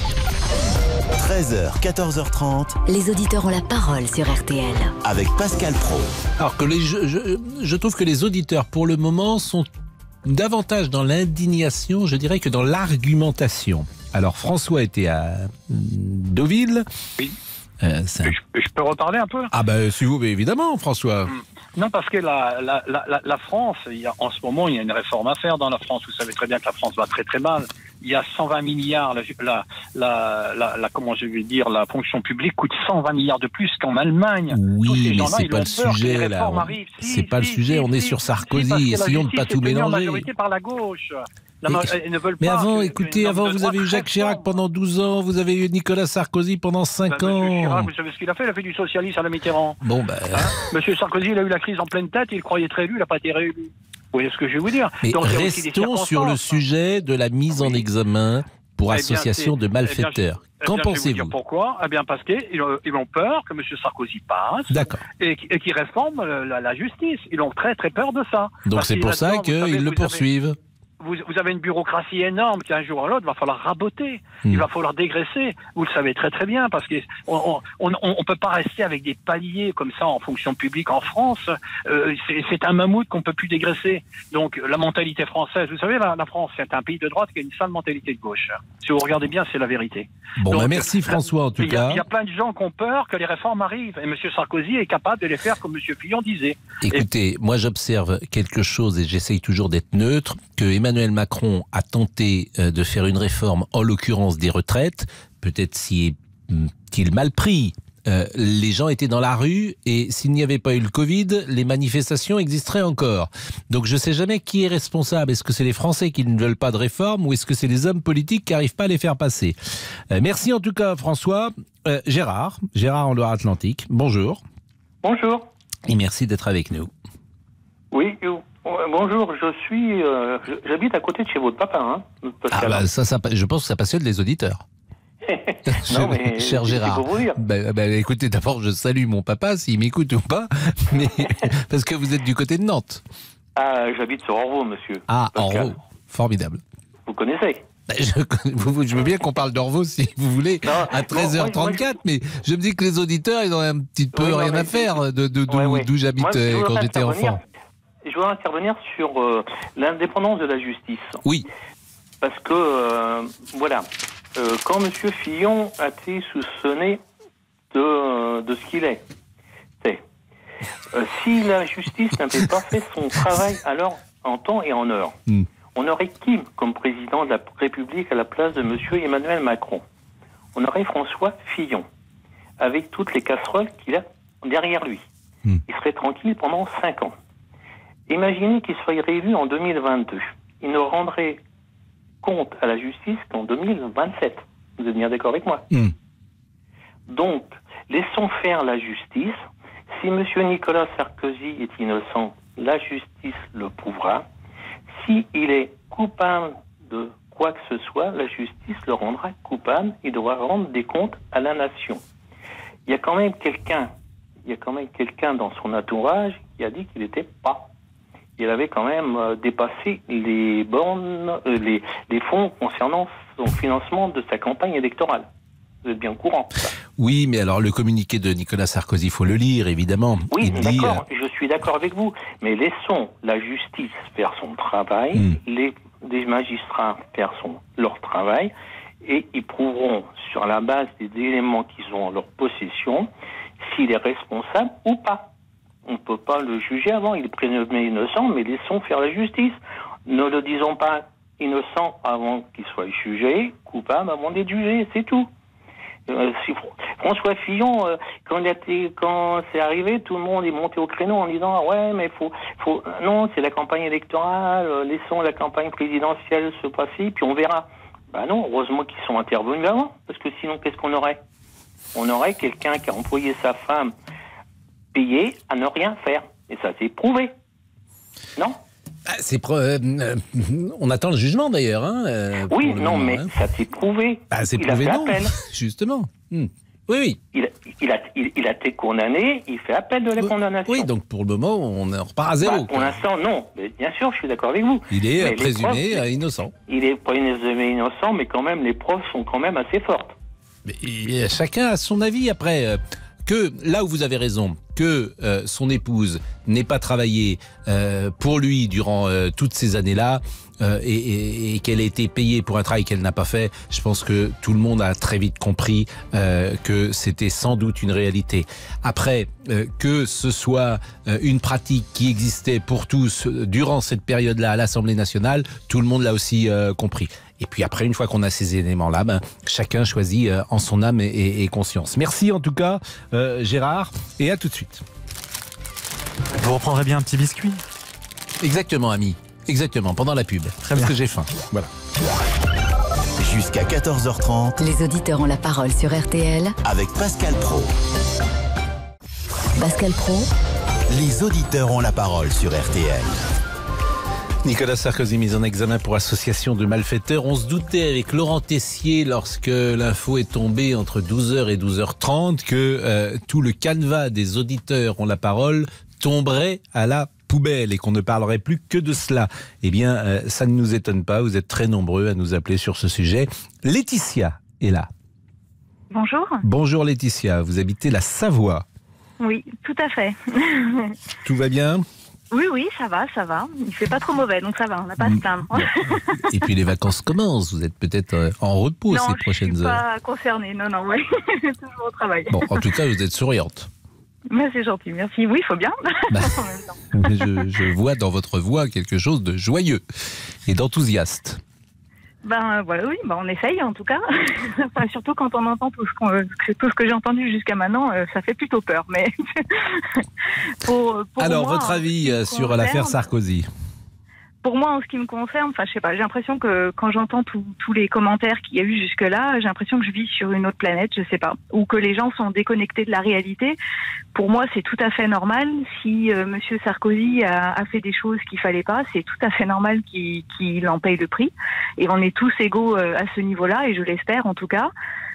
L. treize heures, quatorze heures trente. Les auditeurs ont la parole sur R T L. Avec Pascal Praud. Alors que les, je, je, je trouve que les auditeurs pour le moment sont davantage dans l'indignation, je dirais, que dans l'argumentation. Alors François était à Deauville. Oui. Euh, un... je, je peux reparler un peu ? Ah ben si vous, évidemment, François. Hum. Non, parce que la, la, la, la France, il y a, en ce moment, il y a une réforme à faire dans la France. Vous savez très bien que la France va très très mal. Il y a cent vingt milliards, la, la, la, la, la comment je vais dire, la fonction publique coûte cent vingt milliards de plus qu'en Allemagne. Oui, mais c'est pas le sujet là. Si, c'est pas si, le sujet. Si, on est si, sur Sarkozy. Essayons de pas tout mélanger. La majorité par la gauche. La et, ne veulent mais pas avant, que, écoutez, avant vous avez eu Jacques Chirac pendant douze ans, vous avez eu Nicolas Sarkozy pendant cinq ben, ans. Monsieur Chirac, vous savez ce qu'il a fait ? Il a fait du socialisme à la Mitterrand. Bon, ben. Hein Monsieur Sarkozy, il a eu la crise en pleine tête, il croyait très élu, il n'a pas été réélu. Vous voyez ce que je vais vous dire ? Mais donc, restons sur le sujet de la mise en examen pour eh association bien, de malfaiteurs. Eh Qu'en pensez-vous ? Je vais vous dire pourquoi ? Eh bien, parce qu'ils ont peur que M. Sarkozy passe. D'accord. Et, et qu'il réforme la, la justice. Ils ont très très peur de ça. Donc c'est pour ça qu'ils le poursuivent. Avez... Vous, vous avez une bureaucratie énorme qui, un jour ou l'autre, il va falloir raboter, mmh. il va falloir dégraisser. Vous le savez très très bien, parce qu'on on, on, on peut pas rester avec des paliers comme ça en fonction publique en France. Euh, c'est un mammouth qu'on peut plus dégraisser. Donc la mentalité française, vous savez, la, la France, c'est un pays de droite qui a une sale mentalité de gauche. Si vous regardez bien, c'est la vérité. Bon, Donc, bah merci François en tout y a, cas. Il y a plein de gens qui ont peur que les réformes arrivent, et M. Sarkozy est capable de les faire comme M. Fillon disait. Écoutez, et... moi j'observe quelque chose, et j'essaye toujours d'être neutre, que Emmanuel Macron a tenté de faire une réforme, en l'occurrence des retraites, peut-être si qu'il mal pris. Euh, les gens étaient dans la rue et s'il n'y avait pas eu le Covid, les manifestations existeraient encore. Donc je ne sais jamais qui est responsable. Est-ce que c'est les Français qui ne veulent pas de réforme ou est-ce que c'est les hommes politiques qui n'arrivent pas à les faire passer ? euh, Merci en tout cas François. Euh, Gérard, Gérard en Loire-Atlantique, bonjour. Bonjour. Et merci d'être avec nous. Oui, bonjour, je suis, euh, j'habite à côté de chez votre papa. Hein, ah bah ça, ça, je pense que ça passionne les auditeurs. non, mais cher Gérard, bah, bah, écoutez, d'abord je salue mon papa s'il m'écoute ou pas, mais parce que vous êtes du côté de Nantes. Ah, j'habite sur Orvault, monsieur. Ah, Orvault, formidable. Vous connaissez ? Je, je veux bien qu'on parle d'Orvaux si vous voulez, non, à treize heures trente-quatre, mais je me dis que les auditeurs, ils ont un petit peu oui, rien non, à faire de, de, d'où, ouais, ouais. d'où j'habite moi, quand j'étais enfant. Je voudrais intervenir sur euh, l'indépendance de la justice. Oui. Parce que, euh, voilà, euh, quand M. Fillon a été soupçonné de, de ce qu'il est, c'est, euh, si la justice n'avait pas fait son travail alors en temps et en heure, mm. on aurait qui comme président de la République à la place de M. Emmanuel Macron? On aurait François Fillon, avec toutes les casseroles qu'il a derrière lui. Mm. Il serait tranquille pendant cinq ans. Imaginez qu'il soit réélu en deux mille vingt-deux. Il ne rendrait compte à la justice qu'en deux mille vingt-sept. Vous êtes bien d'accord avec moi? mm. Donc, laissons faire la justice. Si M. Nicolas Sarkozy est innocent, la justice le prouvera. S'il est coupable de quoi que ce soit, la justice le rendra coupable et devra rendre des comptes à la nation. Il y a quand même quelqu'un, il y a quand même quelqu'un dans son entourage qui a dit qu'il n'était pas. Il avait quand même euh, dépassé les bornes, euh, les, les fonds concernant son financement de sa campagne électorale. Vous êtes bien au courant. Ça. Oui, mais alors le communiqué de Nicolas Sarkozy, il faut le lire, évidemment. Oui, il d'accord, dit, euh... je suis d'accord avec vous. Mais laissons la justice faire son travail, mm. les, les magistrats faire son, leur travail, et ils prouveront sur la base des éléments qu'ils ont en leur possession s'il est responsable ou pas. On ne peut pas le juger avant, il est présumé innocent, mais laissons faire la justice. Ne le disons pas innocent avant qu'il soit jugé, coupable avant d'être jugé, c'est tout. Euh, si François Fillon, euh, quand, il a été, quand c'est arrivé, tout le monde est monté au créneau en disant ah ouais, mais faut, faut, non, c'est la campagne électorale, euh, laissons la campagne présidentielle se passer, puis on verra. Ben non, heureusement qu'ils sont intervenus avant, parce que sinon, qu'est-ce qu'on aurait? On aurait quelqu'un qui a employé sa femme payée à ne rien faire, et ça c'est prouvé, non? Ah, c'est pro... euh, on attend le jugement d'ailleurs. Hein, euh, oui, non, moment, mais hein. ça s'est prouvé. Ah, c'est il prouvé, a fait non. appel. Justement. Hmm. Oui, oui. Il a, il, a, il, il a été condamné, il fait appel de la oui. condamnation. Oui, donc pour le moment, on repart à zéro. Bah, pour l'instant, non. Mais bien sûr, je suis d'accord avec vous. Il est mais présumé preuves, innocent. Il est présumé innocent, mais quand même, les preuves sont quand même assez fortes. Mais chacun a son avis après. Que là où vous avez raison, que euh, son épouse n'ait pas travaillé euh, pour lui durant euh, toutes ces années-là euh, et, et, et qu'elle ait été payée pour un travail qu'elle n'a pas fait, je pense que tout le monde a très vite compris euh, que c'était sans doute une réalité. Après, euh, que ce soit euh, une pratique qui existait pour tous durant cette période-là à l'Assemblée nationale, tout le monde l'a aussi euh, compris. Et puis après, une fois qu'on a ces éléments-là, ben, chacun choisit euh, en son âme et, et, et conscience. Merci en tout cas, euh, Gérard, et à tout de suite. Vous reprendrez bien un petit biscuit? Exactement, ami. Exactement, pendant la pub. Très bien. Parce que j'ai faim. Voilà. Jusqu'à quatorze heures trente. Les auditeurs ont la parole sur R T L. Avec Pascal Praud. Pascal Praud. Les auditeurs ont la parole sur R T L. Nicolas Sarkozy mis en examen pour association de malfaiteurs. On se doutait avec Laurent Tessier, lorsque l'info est tombée entre douze heures et douze heures trente, que euh, tout le canevas des auditeurs ont la parole tomberait à la poubelle et qu'on ne parlerait plus que de cela. Eh bien, euh, ça ne nous étonne pas. Vous êtes très nombreux à nous appeler sur ce sujet. Laetitia est là. Bonjour. Bonjour Laetitia. Vous habitez la Savoie. Oui, tout à fait. Tout va bien ? Oui, oui, ça va, ça va. Il fait pas trop mauvais, donc ça va, on n'a pas à se plaindre. Et puis les vacances commencent, vous êtes peut-être en repos non, ces prochaines heures. Non, je ne suis pas concernée, non, non, oui, toujours au travail. Bon, en tout cas, vous êtes souriante. Mais c'est gentil, merci. Oui, il faut bien. Bah, je, je vois dans votre voix quelque chose de joyeux et d'enthousiaste. Ben voilà, oui, ben, on essaye en tout cas. Enfin, surtout quand on entend tout ce, qu'on, tout ce que j'ai entendu jusqu'à maintenant, euh, ça fait plutôt peur. Mais pour, pour alors, moi, votre avis sur concerne, l'affaire Sarkozy? Pour moi, en ce qui me concerne, enfin, je sais pas, j'ai l'impression que quand j'entends tous les commentaires qu'il y a eu jusque-là, j'ai l'impression que je vis sur une autre planète, je sais pas, ou que les gens sont déconnectés de la réalité. Pour moi, c'est tout à fait normal. Si euh, Monsieur Sarkozy a, a fait des choses qu'il fallait pas, c'est tout à fait normal qu'il qu'il en paye le prix. Et on est tous égaux euh, à ce niveau-là, et je l'espère en tout cas.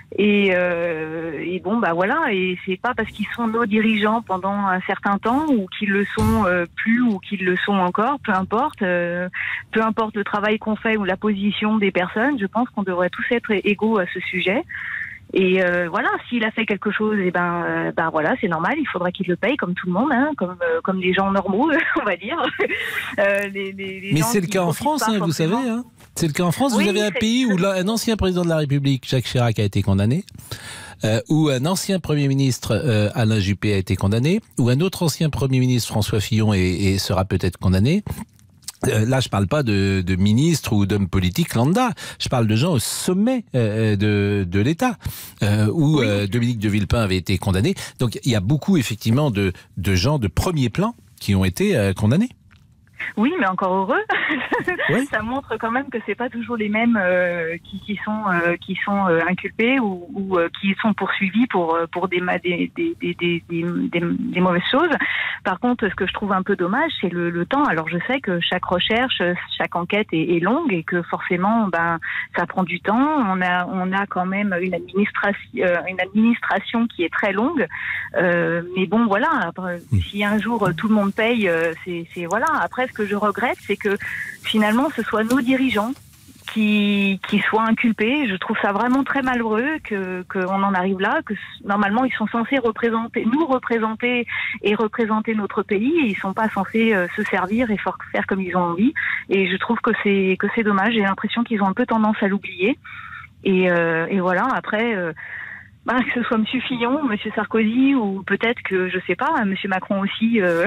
Et, euh, et bon, bah voilà, et c'est pas parce qu'ils sont nos dirigeants pendant un certain temps ou qu'ils le sont euh, plus ou qu'ils le sont encore, peu importe, euh, peu importe le travail qu'on fait ou la position des personnes, je pense qu'on devrait tous être égaux à ce sujet. Et euh, voilà, s'il a fait quelque chose, et ben, euh, ben voilà, c'est normal. Il faudra qu'il le paye comme tout le monde, hein, comme euh, comme les gens normaux, on va dire. Euh, les, les, les Mais gens c'est le qui cas en profitent France, pas hein, vous savez. forcément. Hein. C'est le cas en France. Oui, vous avez un c'est- pays où là, un ancien président de la République, Jacques Chirac, a été condamné. Euh, où un ancien Premier ministre, euh, Alain Juppé, a été condamné, où un autre ancien Premier ministre, François Fillon, est, est, sera peut-être condamné. Euh, là, je parle pas de, de ministres ou d'hommes politiques lambda. Je parle de gens au sommet euh, de, de l'État, euh, où euh, Dominique de Villepin avait été condamné. Donc, il y a beaucoup, effectivement, de, de gens de premier plan qui ont été euh, condamnés. Oui, mais encore heureux. Oui. Ça montre quand même que c'est pas toujours les mêmes euh, qui, qui sont euh, qui sont euh, inculpés ou, ou euh, qui sont poursuivis pour euh, pour des, ma- des, des, des, des, des, des, des mauvaises choses. Par contre, ce que je trouve un peu dommage, c'est le, le temps. Alors, je sais que chaque recherche, chaque enquête est, est longue et que forcément, ben, ça prend du temps. On a on a quand même une administration euh, une administration qui est très longue. Euh, mais bon, voilà. Après, si un jour tout le monde paye, euh, c'est c'est voilà. Après, ce que je regrette, c'est que finalement, ce soit nos dirigeants qui, qui soient inculpés. Je trouve ça vraiment très malheureux que qu'on en arrive là, que normalement ils sont censés représenter, nous représenter et représenter notre pays, et ils sont pas censés euh, se servir et for- faire comme ils ont envie. Et je trouve que c'est que c'est dommage. J'ai l'impression qu'ils ont un peu tendance à l'oublier. Et, euh, et voilà. Après. Euh, Bah, que ce soit M. Fillon, M. Sarkozy, ou peut-être que, je sais pas, M. Macron aussi, euh,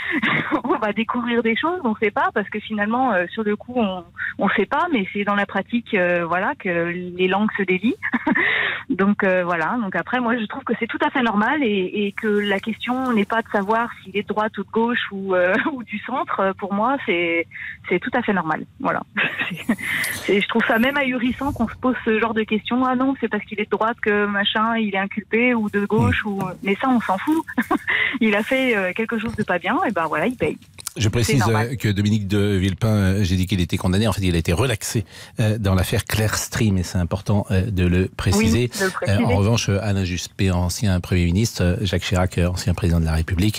on va découvrir des choses, on sait pas, parce que finalement, euh, sur le coup, on on sait pas, mais c'est dans la pratique, euh, voilà, que les langues se délient. Donc euh, voilà, donc après, moi, je trouve que c'est tout à fait normal et, et que la question n'est pas de savoir s'il est de droite ou de gauche ou, euh, ou du centre. Pour moi, c'est c'est tout à fait normal. Voilà. C'est, je trouve ça même ahurissant qu'on se pose ce genre de questions. Ah non, c'est parce qu'il est de droite que machin, il est inculpé, ou de gauche, ou mais ça, on s'en fout. Il a fait euh, quelque chose de pas bien, et ben voilà, il paye. Je précise normal. euh, que Dominique de Villepin, euh, j'ai dit qu'il était condamné. En fait, il a été relaxé euh, dans l'affaire Claire Stream, et c'est important euh, de le préciser. Oui, de le préciser. Euh, en revanche, euh, Alain Juppé, ancien Premier ministre, euh, Jacques Chirac, euh, ancien président de la République,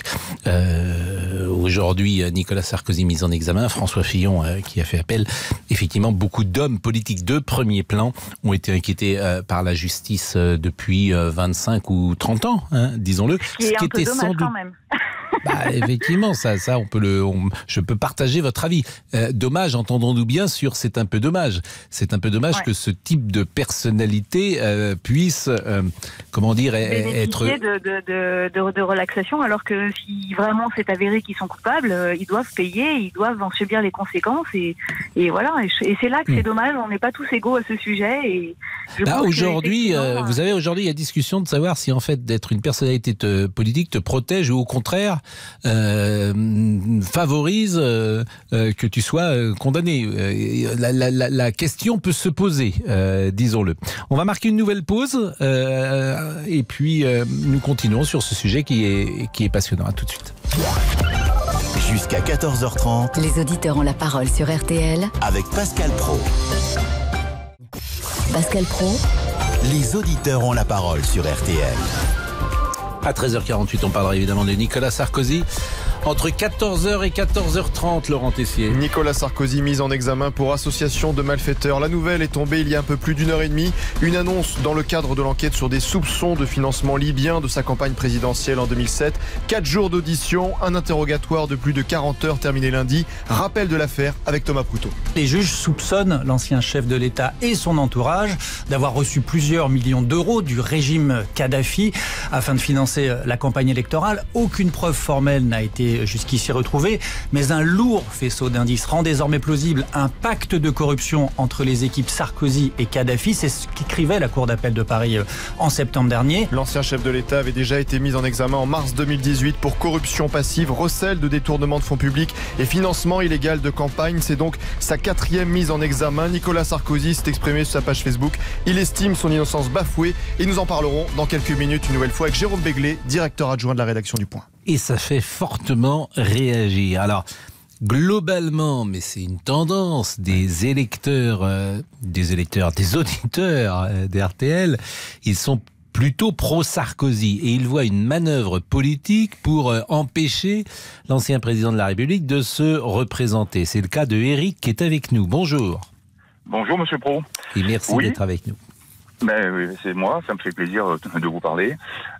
euh, aujourd'hui euh, Nicolas Sarkozy mis en examen, François Fillon euh, qui a fait appel. Effectivement, beaucoup d'hommes politiques de premier plan ont été inquiétés euh, par la justice euh, depuis euh, vingt-cinq ou trente ans, hein, disons-le. Ce qui est un peu dommage quand même. Bah, effectivement, ça, ça, on peut le, on, je peux partager votre avis. Euh, dommage, entendons-nous bien sur, c'est un peu dommage. C'est un peu dommage Ouais. que ce type de personnalité euh, puisse, euh, comment dire, être. Bénéficier de, de, de, de, de relaxation, alors que si vraiment c'est avéré qu'ils sont coupables, euh, ils doivent payer, ils doivent en subir les conséquences, et, et voilà. Et, je- et c'est là que c'est dommage, on n'est pas tous égaux à ce sujet. Et je Là, pense que, aujourd'hui, euh, effectivement, vous savez, aujourd'hui, il y a discussion de savoir si en fait d'être une personnalité te- politique te protège ou au contraire euh, favorise euh, euh, que tu sois euh, condamné. Euh, la, la, la, la question peut se poser, euh, disons-le. On va marquer une nouvelle pause euh, et puis euh, nous continuons sur ce sujet qui est, qui est passionnant. À tout de suite. Jusqu'à quatorze heures trente. Les auditeurs ont la parole sur R T L. Avec Pascal Pro. Pascal Pro. Les auditeurs ont la parole sur R T L. À treize heures quarante-huit, on parlera évidemment de Nicolas Sarkozy. Entre quatorze heures et quatorze heures trente, Laurent Tessier. Nicolas Sarkozy mis en examen pour association de malfaiteurs. La nouvelle est tombée il y a un peu plus d'une heure et demie. Une annonce dans le cadre de l'enquête sur des soupçons de financement libyen de sa campagne présidentielle en deux mille sept. Quatre jours d'audition, un interrogatoire de plus de quarante heures terminé lundi. Rappel de l'affaire avec Thomas Proutot. Les juges soupçonnent l'ancien chef de l'État et son entourage d'avoir reçu plusieurs millions d'euros du régime Kadhafi afin de financer la campagne électorale. Aucune preuve formelle n'a été jusqu'ici retrouvée, mais un lourd faisceau d'indices rend désormais plausible un pacte de corruption entre les équipes Sarkozy et Kadhafi. C'est ce qu'écrivait la Cour d'appel de Paris en septembre dernier. L'ancien chef de l'État avait déjà été mis en examen en mars deux mille dix-huit pour corruption passive, recel de détournement de fonds publics et financement illégal de campagne. C'est donc sa quatrième mise en examen. Nicolas Sarkozy s'est exprimé sur sa page Facebook. Il estime son innocence bafouée et nous en parlerons dans quelques minutes une nouvelle fois avec Jérôme Béglé, directeur adjoint de la rédaction du Point. Et ça fait fortement réagir. Alors, globalement, mais c'est une tendance des électeurs, euh, des électeurs, des auditeurs euh, des R T L, ils sont plutôt pro-Sarkozy et ils voient une manœuvre politique pour euh, empêcher l'ancien président de la République de se représenter. C'est le cas de Eric qui est avec nous. Bonjour. Bonjour Monsieur Pro. Et merci oui. d'être avec nous. Ben, oui, c'est moi, ça me fait plaisir de vous parler.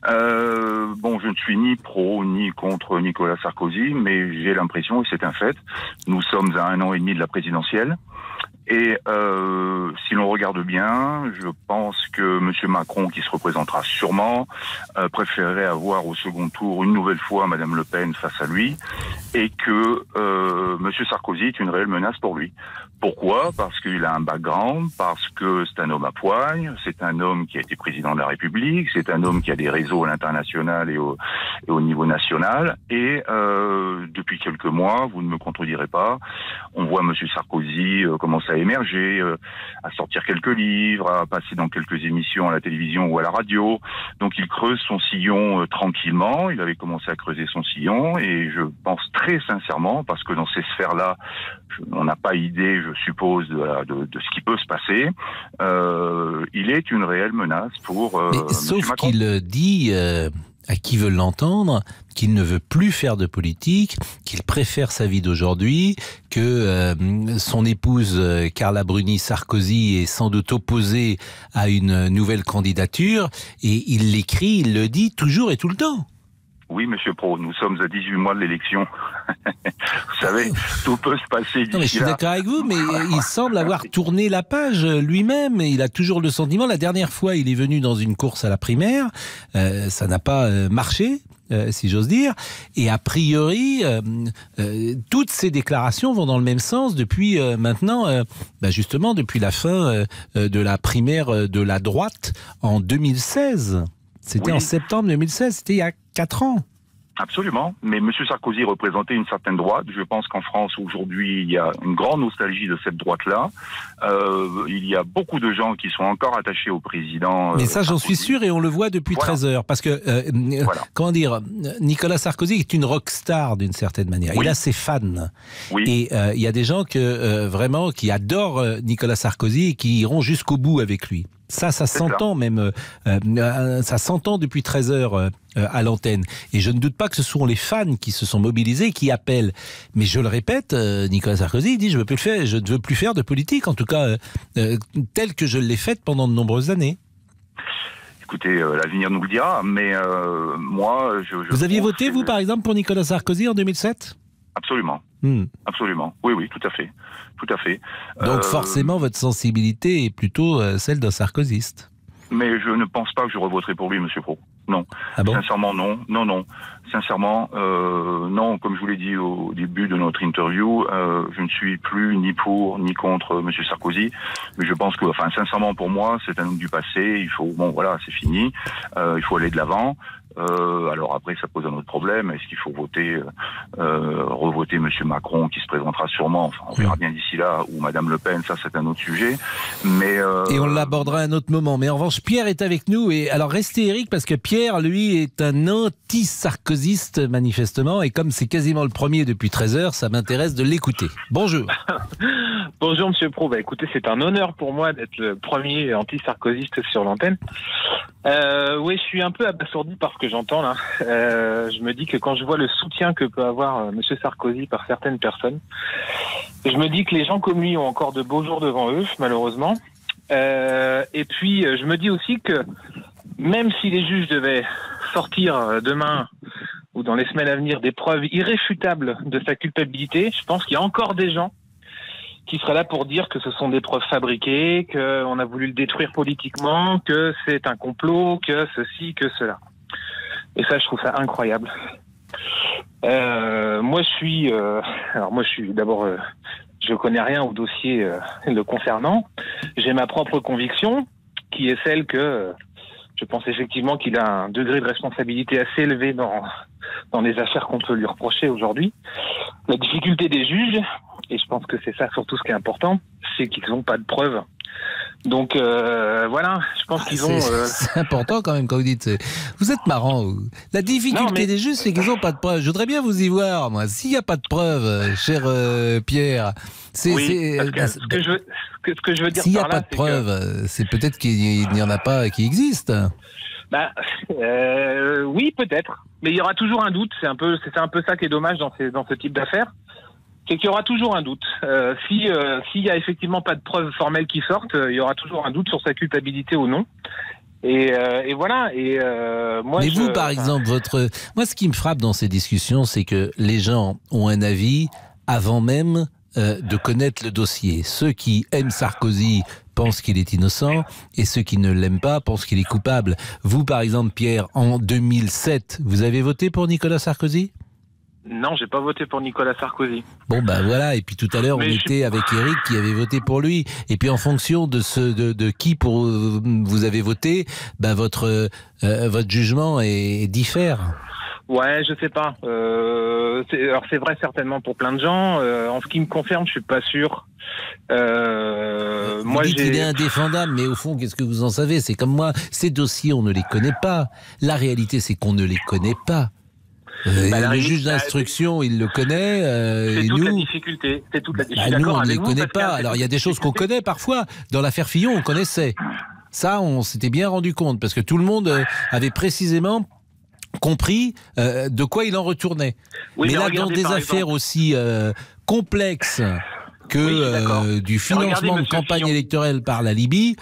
Euh, bon, je ne suis ni pro ni contre Nicolas Sarkozy, mais j'ai l'impression, et c'est un fait, nous sommes à un an et demi de la présidentielle. Et euh, si l'on regarde bien, je pense que M. Macron, qui se représentera sûrement, euh, préférerait avoir au second tour une nouvelle fois Mme Le Pen face à lui, et que euh, M. Sarkozy est une réelle menace pour lui. Pourquoi ? Parce qu'il a un background, parce que c'est un homme à poigne, c'est un homme qui a été président de la République, c'est un homme qui a des réseaux à l'international et au, et au niveau national. Et euh, depuis quelques mois, vous ne me contredirez pas, on voit M. Sarkozy euh, commencer à émerger, euh, à sortir quelques livres, à passer dans quelques émissions à la télévision ou à la radio. Donc il creuse son sillon euh, tranquillement, il avait commencé à creuser son sillon et je pense très sincèrement, parce que dans ces sphères-là, je, on n'a pas idée, je suppose, de, de, de ce qui peut se passer, euh, il est une réelle menace pour euh, Mais, sauf qu'il dit, euh, à qui veut l'entendre, qu'il ne veut plus faire de politique, qu'il préfère sa vie d'aujourd'hui, que euh, son épouse euh, Carla Bruni Sarkozy est sans doute opposée à une nouvelle candidature, et il l'écrit, il le dit toujours et tout le temps. Oui, Monsieur Pro, nous sommes à dix-huit mois de l'élection. Vous savez, tout peut se passer d'ici là. Non, mais je suis d'accord avec vous, mais il semble avoir tourné la page lui-même. Il a toujours le sentiment. La dernière fois, il est venu dans une course à la primaire. Euh, ça n'a pas euh, marché, euh, si j'ose dire. Et a priori, euh, euh, toutes ces déclarations vont dans le même sens depuis euh, maintenant, euh, bah justement, depuis la fin euh, de la primaire de la droite en deux mille seize. C'était oui. en septembre deux mille seize, c'était il y a quatre ans. Absolument, mais M. Sarkozy représentait une certaine droite. Je pense qu'en France, aujourd'hui, il y a une grande nostalgie de cette droite-là. Euh, il y a beaucoup de gens qui sont encore attachés au président. Euh, mais ça, j'en suis sûr, et on le voit depuis voilà. treize heures. Parce que, euh, voilà. comment dire, Nicolas Sarkozy est une rockstar d'une certaine manière. Oui. Il a ses fans. Oui. Et euh, il y a des gens que, euh, vraiment qui adorent euh, Nicolas Sarkozy et qui iront jusqu'au bout avec lui. Ça, ça s'entend même, euh, ça s'entend depuis treize heures euh, à l'antenne. Et je ne doute pas que ce sont les fans qui se sont mobilisés, qui appellent. Mais je le répète, euh, Nicolas Sarkozy dit je veux plus le faire, je ne veux plus faire de politique, en tout cas euh, euh, telle que je l'ai faite pendant de nombreuses années. Écoutez, euh, l'avenir nous le dira, mais euh, moi, je, je vous aviez voté, vous, par exemple, pour Nicolas Sarkozy en deux mille sept ? Absolument. Hmm. Absolument. Oui, oui, tout à fait. Tout à fait. Donc euh... forcément, votre sensibilité est plutôt euh, celle d'un sarkozyste. Mais je ne pense pas que je revoterai pour lui, Monsieur Pro. Non. Ah bon ? Sincèrement, non. Non, non. Sincèrement, euh, non. Comme je vous l'ai dit au début de notre interview, euh, je ne suis plus ni pour ni contre Monsieur Sarkozy. Mais je pense que, enfin, sincèrement, pour moi, c'est un homme du passé. Il faut, bon, voilà, c'est fini. Euh, il faut aller de l'avant. Euh, alors après, ça pose un autre problème. Est-ce qu'il faut voter, euh, revoter Monsieur Macron, qui se présentera sûrement, enfin, on verra bien d'ici là, ou Madame Le Pen, ça c'est un autre sujet. Mais euh... et on l'abordera à un autre moment. Mais en revanche, Pierre est avec nous. Et alors restez, Eric, parce que Pierre, lui, est un anti-sarkozyste manifestement. Et comme c'est quasiment le premier depuis treize heures, ça m'intéresse de l'écouter. Bonjour. Bonjour Monsieur Pro. Bah écoutez, c'est un honneur pour moi d'être le premier anti-sarkozyste sur l'antenne. Euh, oui, je suis un peu abasourdi par ce que j'entends là. Euh, je me dis que quand je vois le soutien que peut avoir euh, Monsieur Sarkozy par certaines personnes, je me dis que les gens comme lui ont encore de beaux jours devant eux, malheureusement. Euh, et puis, je me dis aussi que même si les juges devaient sortir demain ou dans les semaines à venir des preuves irréfutables de sa culpabilité, je pense qu'il y a encore des gens qui seraient là pour dire que ce sont des preuves fabriquées, qu'on a voulu le détruire politiquement, que c'est un complot, que ceci, que cela. Et ça, je trouve ça incroyable. Euh, moi, je suis... Euh, alors moi, je suis d'abord... Euh, je connais rien au dossier euh, le concernant. J'ai ma propre conviction, qui est celle que... Euh, je pense effectivement qu'il a un degré de responsabilité assez élevé dans, dans les affaires qu'on peut lui reprocher aujourd'hui. La difficulté des juges, et je pense que c'est ça surtout ce qui est important, c'est qu'ils n'ont pas de preuves Donc euh, voilà, je pense Ah, qu'ils c'est, ont... Euh... c'est important quand même quand vous dites... Vous êtes marrant. La difficulté non, mais... des juges, c'est qu'ils n'ont pas de preuves. Je voudrais bien vous y voir, moi. S'il n'y a pas de preuves, cher euh, Pierre... C'est, oui, c'est, parce que, bah, ce, que je veux, ce, que, ce que je veux dire s'il n'y a par pas là, de c'est preuves, que... c'est peut-être qu'il n'y en a pas qui existent. Bah, euh, oui, peut-être. Mais il y aura toujours un doute. C'est un peu, c'est un peu ça qui est dommage dans, ces, dans ce type d'affaires. C'est qu'il y aura toujours un doute. Euh, si euh, s'il y a effectivement pas de preuves formelles qui sortent, euh, il y aura toujours un doute sur sa culpabilité ou non. Et, euh, et voilà. Et euh, moi. Mais je, vous, par enfin... exemple, votre, moi, ce qui me frappe dans ces discussions, c'est que les gens ont un avis avant même euh, de connaître le dossier. Ceux qui aiment Sarkozy pensent qu'il est innocent et ceux qui ne l'aiment pas pensent qu'il est coupable. Vous, par exemple, Pierre, en deux mille sept, vous avez voté pour Nicolas Sarkozy ? Non, j'ai pas voté pour Nicolas Sarkozy. Bon, ben voilà. Et puis tout à l'heure, Mais on je... était avec Eric qui avait voté pour lui. Et puis en fonction de ce, de, de qui pour vous avez voté, ben votre euh, votre jugement est, est diffère. Ouais, je sais pas. Euh, c'est, alors c'est vrai certainement pour plein de gens. Euh, en ce qui me concerne, je suis pas sûr. Euh, vous moi, dites j'ai... qu'il est indéfendable, mais au fond, qu'est-ce que vous en savez ? C'est comme moi. Ces dossiers, on ne les connaît pas. La réalité, c'est qu'on ne les connaît pas. Euh, bah, le juge d'instruction, il le connaît. Euh, c'est et toute nous, la difficulté. C'est toute la difficulté. Bah, nous, on ne les connaît pas. Alors, il y a des choses qu'on connaît parfois. Dans l'affaire Fillon, on connaissait. Ça, on s'était bien rendu compte parce que tout le monde avait précisément compris euh, de quoi il en retournait. Oui, mais, mais là, regardez, dans des affaires exemple... aussi euh, complexes que oui, euh, du financement de campagne Fillon. électorale par la Libye.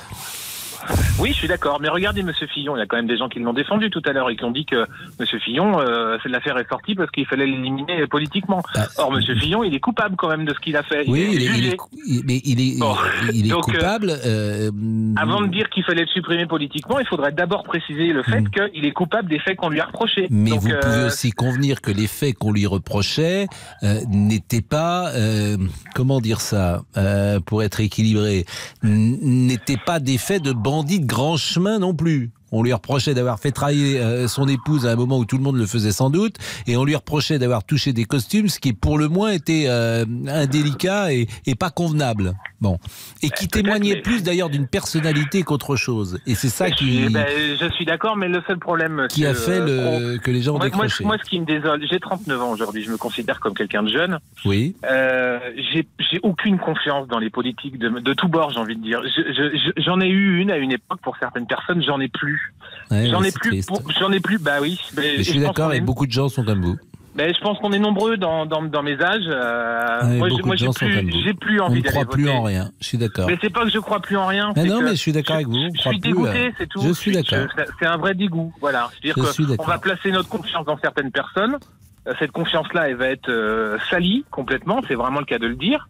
Oui, je suis d'accord. Mais regardez, Monsieur Fillon, il y a quand même des gens qui l'ont défendu tout à l'heure et qui ont dit que Monsieur Fillon, euh, l'affaire est sortie parce qu'il fallait l'éliminer politiquement. Bah, Or, Monsieur Fillon, il est coupable quand même de ce qu'il a fait. Oui, il est, il est, il est, il, mais il est, bon. il est Donc, coupable. Euh, avant de dire qu'il fallait le supprimer politiquement, il faudrait d'abord préciser le fait hum. qu'il est coupable des faits qu'on lui a reprochés. Mais Donc, vous euh... pouvez aussi convenir que les faits qu'on lui reprochait euh, n'étaient pas, euh, comment dire ça, euh, pour être équilibré, n'étaient pas des faits de bandits de grand chemin non plus. On lui reprochait d'avoir fait travailler euh, son épouse à un moment où tout le monde le faisait sans doute, et on lui reprochait d'avoir touché des costumes, ce qui pour le moins était euh, indélicat et, et pas convenable. Bon, et qui ben, témoignait mais... plus d'ailleurs d'une personnalité qu'autre chose. Et c'est ça je qui. Suis, ben, je suis d'accord, mais le seul problème qui a fait le, que les gens ont moi, décroché. Moi, moi, ce qui me désole, j'ai trente-neuf ans aujourd'hui, je me considère comme quelqu'un de jeune. Oui. Euh, j'ai, j'ai aucune confiance dans les politiques de, de tous bords, j'ai envie de dire. Je, je, j'en ai eu une à une époque pour certaines personnes, j'en ai plus. Ouais, j'en ai plus. Pour, j'en ai plus. Bah oui. Mais je suis d'accord, et est... beaucoup de gens sont comme vous. Ben, je pense qu'on est nombreux dans, dans, dans mes âges. Euh, ouais, moi, moi j'ai plus, j'ai plus envie d'aller voter. On ne croit plus en rien. Je suis d'accord. Mais c'est pas que je crois plus en rien. Mais non, que mais je suis d'accord avec vous. Je, je suis dégoûté, à... c'est tout. Je suis d'accord. Je, c'est un vrai dégoût. Voilà. C'est-à-dire qu'on va placer notre confiance dans certaines personnes. Cette confiance-là, elle va être euh, salie complètement. C'est vraiment le cas de le dire.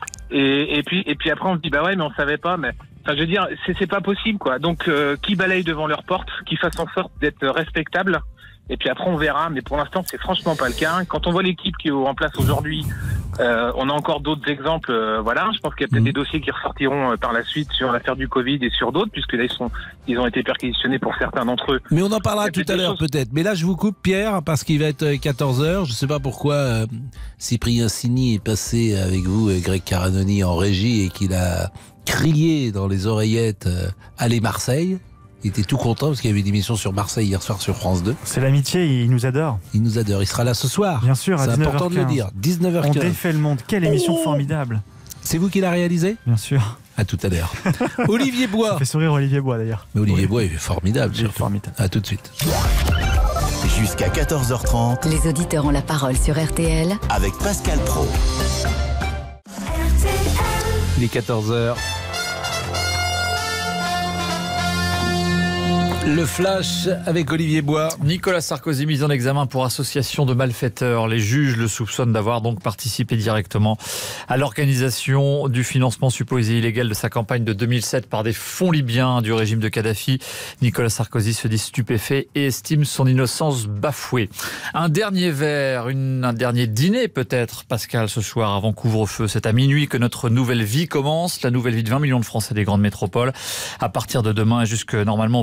Et, et puis, et puis après, on se dit, bah ouais, mais on savait pas. Mais enfin, je veux dire, c'est, c'est pas possible, quoi. Donc, euh, qui balaye devant leur porte, qui fasse en sorte d'être respectable. Et puis après, on verra. Mais pour l'instant, c'est franchement pas le cas. Quand on voit l'équipe qui est en place aujourd'hui, euh, on a encore d'autres exemples. Euh, voilà, je pense qu'il y a peut-être mmh. des dossiers qui ressortiront euh, par la suite sur l'affaire du Covid et sur d'autres, puisque là, ils sont, ils ont été perquisitionnés pour certains d'entre eux. Mais on en parlera tout à l'heure, choses... peut-être. Mais là, je vous coupe, Pierre, parce qu'il va être quatorze heures. Je sais pas pourquoi euh, Cyprien Sini est passé avec vous, euh, Greg Caranoni, en régie et qu'il a crié dans les oreillettes euh, « Allez Marseille ». Il était tout content parce qu'il y avait une émission sur Marseille hier soir sur France deux. C'est l'amitié, il nous adore. Il nous adore, il sera là ce soir. Bien sûr, à c'est dix-neuf heures quinze. important de le dire. dix-neuf heures quinze. On défait le monde, quelle émission oh formidable. C'est vous qui l'a réalisé ? Bien sûr. À tout à l'heure. Olivier Bois. Ça fait sourire Olivier Bois d'ailleurs. Mais Olivier oui. Bois, il est formidable. Il est formidable. À tout de suite. Jusqu'à quatorze heures trente. Les auditeurs ont la parole sur R T L. Avec Pascal Praud. Il est quatorze heures. Le flash avec Olivier Bois. Nicolas Sarkozy mis en examen pour association de malfaiteurs. Les juges le soupçonnent d'avoir donc participé directement à l'organisation du financement supposé illégal de sa campagne de deux mille sept par des fonds libyens du régime de Kadhafi. Nicolas Sarkozy se dit stupéfait et estime son innocence bafouée. Un dernier verre, une, un dernier dîner peut-être, Pascal, ce soir avant couvre-feu. C'est à minuit que notre nouvelle vie commence. La nouvelle vie de vingt millions de Français des grandes métropoles. À partir de demain et jusque normalement au premier décembre.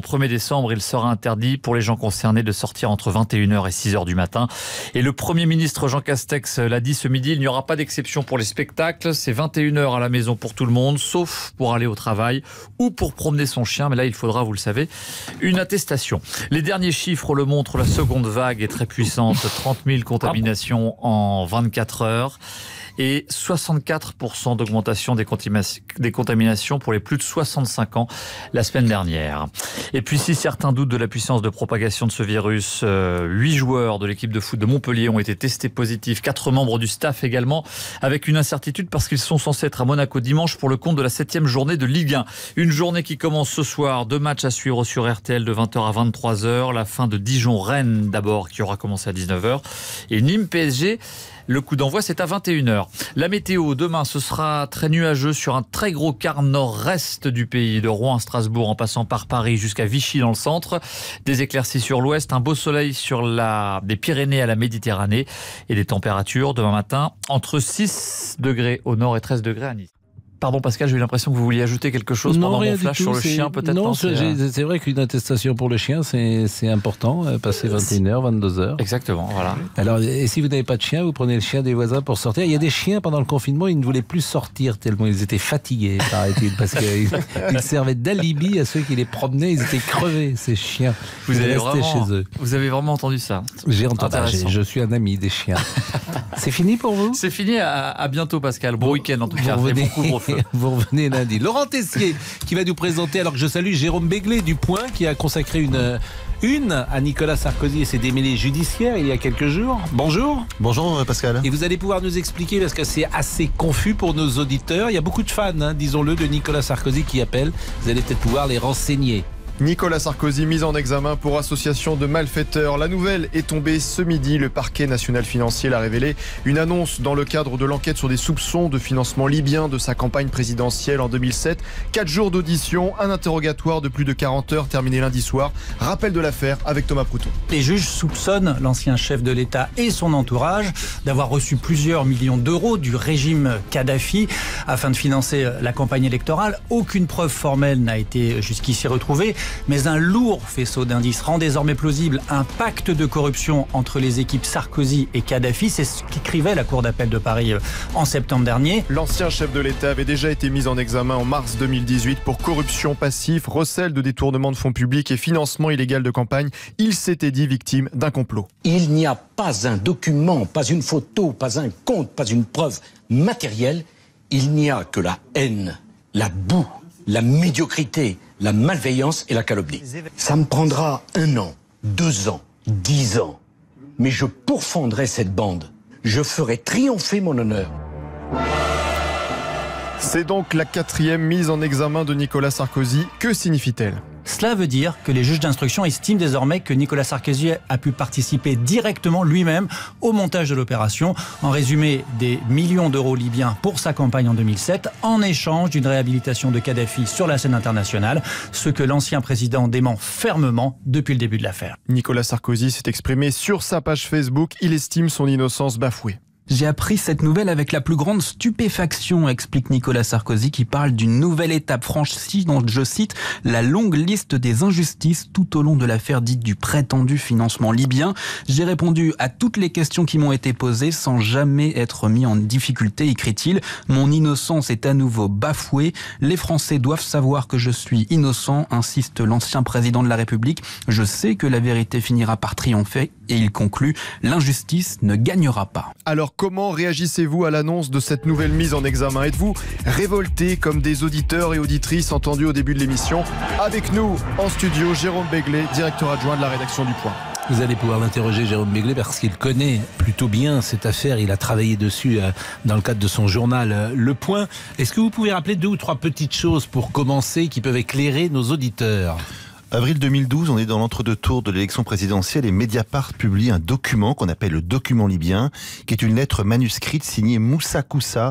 décembre, il sera interdit pour les gens concernés de sortir entre vingt et une heures et six heures du matin. Et le Premier ministre Jean Castex l'a dit ce midi, il n'y aura pas d'exception pour les spectacles. C'est vingt et une heures à la maison pour tout le monde, sauf pour aller au travail ou pour promener son chien. Mais là, il faudra, vous le savez, une attestation. Les derniers chiffres le montrent, la seconde vague est très puissante. trente mille contaminations en vingt-quatre heures. Et soixante-quatre pour cent d'augmentation des, des contaminations pour les plus de soixante-cinq ans la semaine dernière. Et puis si certains doutent de la puissance de propagation de ce virus, euh, huit joueurs de l'équipe de foot de Montpellier ont été testés positifs, quatre membres du staff également, avec une incertitude parce qu'ils sont censés être à Monaco dimanche pour le compte de la septième journée de Ligue un. Une journée qui commence ce soir, deux matchs à suivre sur R T L de vingt heures à vingt-trois heures, la fin de Dijon-Rennes d'abord qui aura commencé à dix-neuf heures, et Nîmes-P S G. Le coup d'envoi, c'est à vingt et une heures. La météo, demain, ce sera très nuageux sur un très gros quart nord-est du pays, de Rouen à Strasbourg en passant par Paris jusqu'à Vichy dans le centre. Des éclaircies sur l'ouest, un beau soleil sur la... des Pyrénées à la Méditerranée et des températures demain matin entre six degrés au nord et treize degrés à Nice. Pardon Pascal, j'ai eu l'impression que vous vouliez ajouter quelque chose non, pendant rien mon flash du sur tout, le chien peut-être. Non, non c'est, c'est vrai qu'une attestation pour le chien, c'est, c'est important, passer vingt et une heures, vingt-deux heures. Exactement, voilà. Alors, et si vous n'avez pas de chien, vous prenez le chien des voisins pour sortir. Il y a des chiens pendant le confinement, ils ne voulaient plus sortir tellement ils étaient fatigués, paraît-il, parce qu'ils ils servaient d'alibi à ceux qui les promenaient, ils étaient crevés, ces chiens. Vous ils avez, restaient vraiment, chez eux. Vous avez vraiment entendu ça? J'ai entendu, ah, j'ai, je suis un ami des chiens. C'est fini pour vous? C'est fini, à, à bientôt Pascal, bon week-end en tout cas. Vous revenez, bon couvre-feu. Vous revenez lundi. Laurent Tessier qui va nous présenter, alors que je salue Jérôme Béglé du Point qui a consacré une, une à Nicolas Sarkozy et ses démêlés judiciaires il y a quelques jours. Bonjour. Bonjour Pascal. Et vous allez pouvoir nous expliquer, parce que c'est assez confus pour nos auditeurs, il y a beaucoup de fans, hein, disons-le, de Nicolas Sarkozy qui appellent, vous allez peut-être pouvoir les renseigner. Nicolas Sarkozy mis en examen pour association de malfaiteurs. La nouvelle est tombée ce midi. Le parquet national financier l'a révélé. Une annonce dans le cadre de l'enquête sur des soupçons de financement libyen de sa campagne présidentielle en deux mille sept. Quatre jours d'audition, un interrogatoire de plus de quarante heures terminé lundi soir. Rappel de l'affaire avec Thomas Prouton. Les juges soupçonnent l'ancien chef de l'État et son entourage d'avoir reçu plusieurs millions d'euros du régime Kadhafi afin de financer la campagne électorale. Aucune preuve formelle n'a été jusqu'ici retrouvée. Mais un lourd faisceau d'indices rend désormais plausible un pacte de corruption entre les équipes Sarkozy et Kadhafi. C'est ce qu'écrivait la Cour d'appel de Paris en septembre dernier. L'ancien chef de l'État avait déjà été mis en examen en mars deux mille dix-huit pour corruption passive, recel de détournement de fonds publics et financement illégal de campagne. Il s'était dit victime d'un complot. Il n'y a pas un document, pas une photo, pas un compte, pas une preuve matérielle. Il n'y a que la haine, la boue, la médiocrité, la malveillance et la calomnie. Ça me prendra un an, deux ans, dix ans. Mais je pourfendrai cette bande. Je ferai triompher mon honneur. C'est donc la quatrième mise en examen de Nicolas Sarkozy. Que signifie-t-elle ? Cela veut dire que les juges d'instruction estiment désormais que Nicolas Sarkozy a pu participer directement lui-même au montage de l'opération. En résumé, des millions d'euros libyens pour sa campagne en deux mille sept, en échange d'une réhabilitation de Kadhafi sur la scène internationale, ce que l'ancien président dément fermement depuis le début de l'affaire. Nicolas Sarkozy s'est exprimé sur sa page Facebook. Il estime son innocence bafouée. J'ai appris cette nouvelle avec la plus grande stupéfaction, explique Nicolas Sarkozy, qui parle d'une nouvelle étape franchie dont, je cite, la longue liste des injustices tout au long de l'affaire dite du prétendu financement libyen. J'ai répondu à toutes les questions qui m'ont été posées sans jamais être mis en difficulté, écrit-il. Mon innocence est à nouveau bafouée. Les Français doivent savoir que je suis innocent, insiste l'ancien président de la République. Je sais que la vérité finira par triompher et il conclut, l'injustice ne gagnera pas. Alors, comment réagissez-vous à l'annonce de cette nouvelle mise en examen? Êtes-vous révolté comme des auditeurs et auditrices entendus au début de l'émission? Avec nous en studio, Jérôme Béglé, directeur adjoint de la rédaction du Point. Vous allez pouvoir l'interroger, Jérôme Béglé, parce qu'il connaît plutôt bien cette affaire. Il a travaillé dessus dans le cadre de son journal Le Point. Est-ce que vous pouvez rappeler deux ou trois petites choses pour commencer qui peuvent éclairer nos auditeurs? Avril deux mille douze, on est dans l'entre-deux tours de l'élection présidentielle et Mediapart publie un document qu'on appelle le document libyen, qui est une lettre manuscrite signée Moussa Koussa,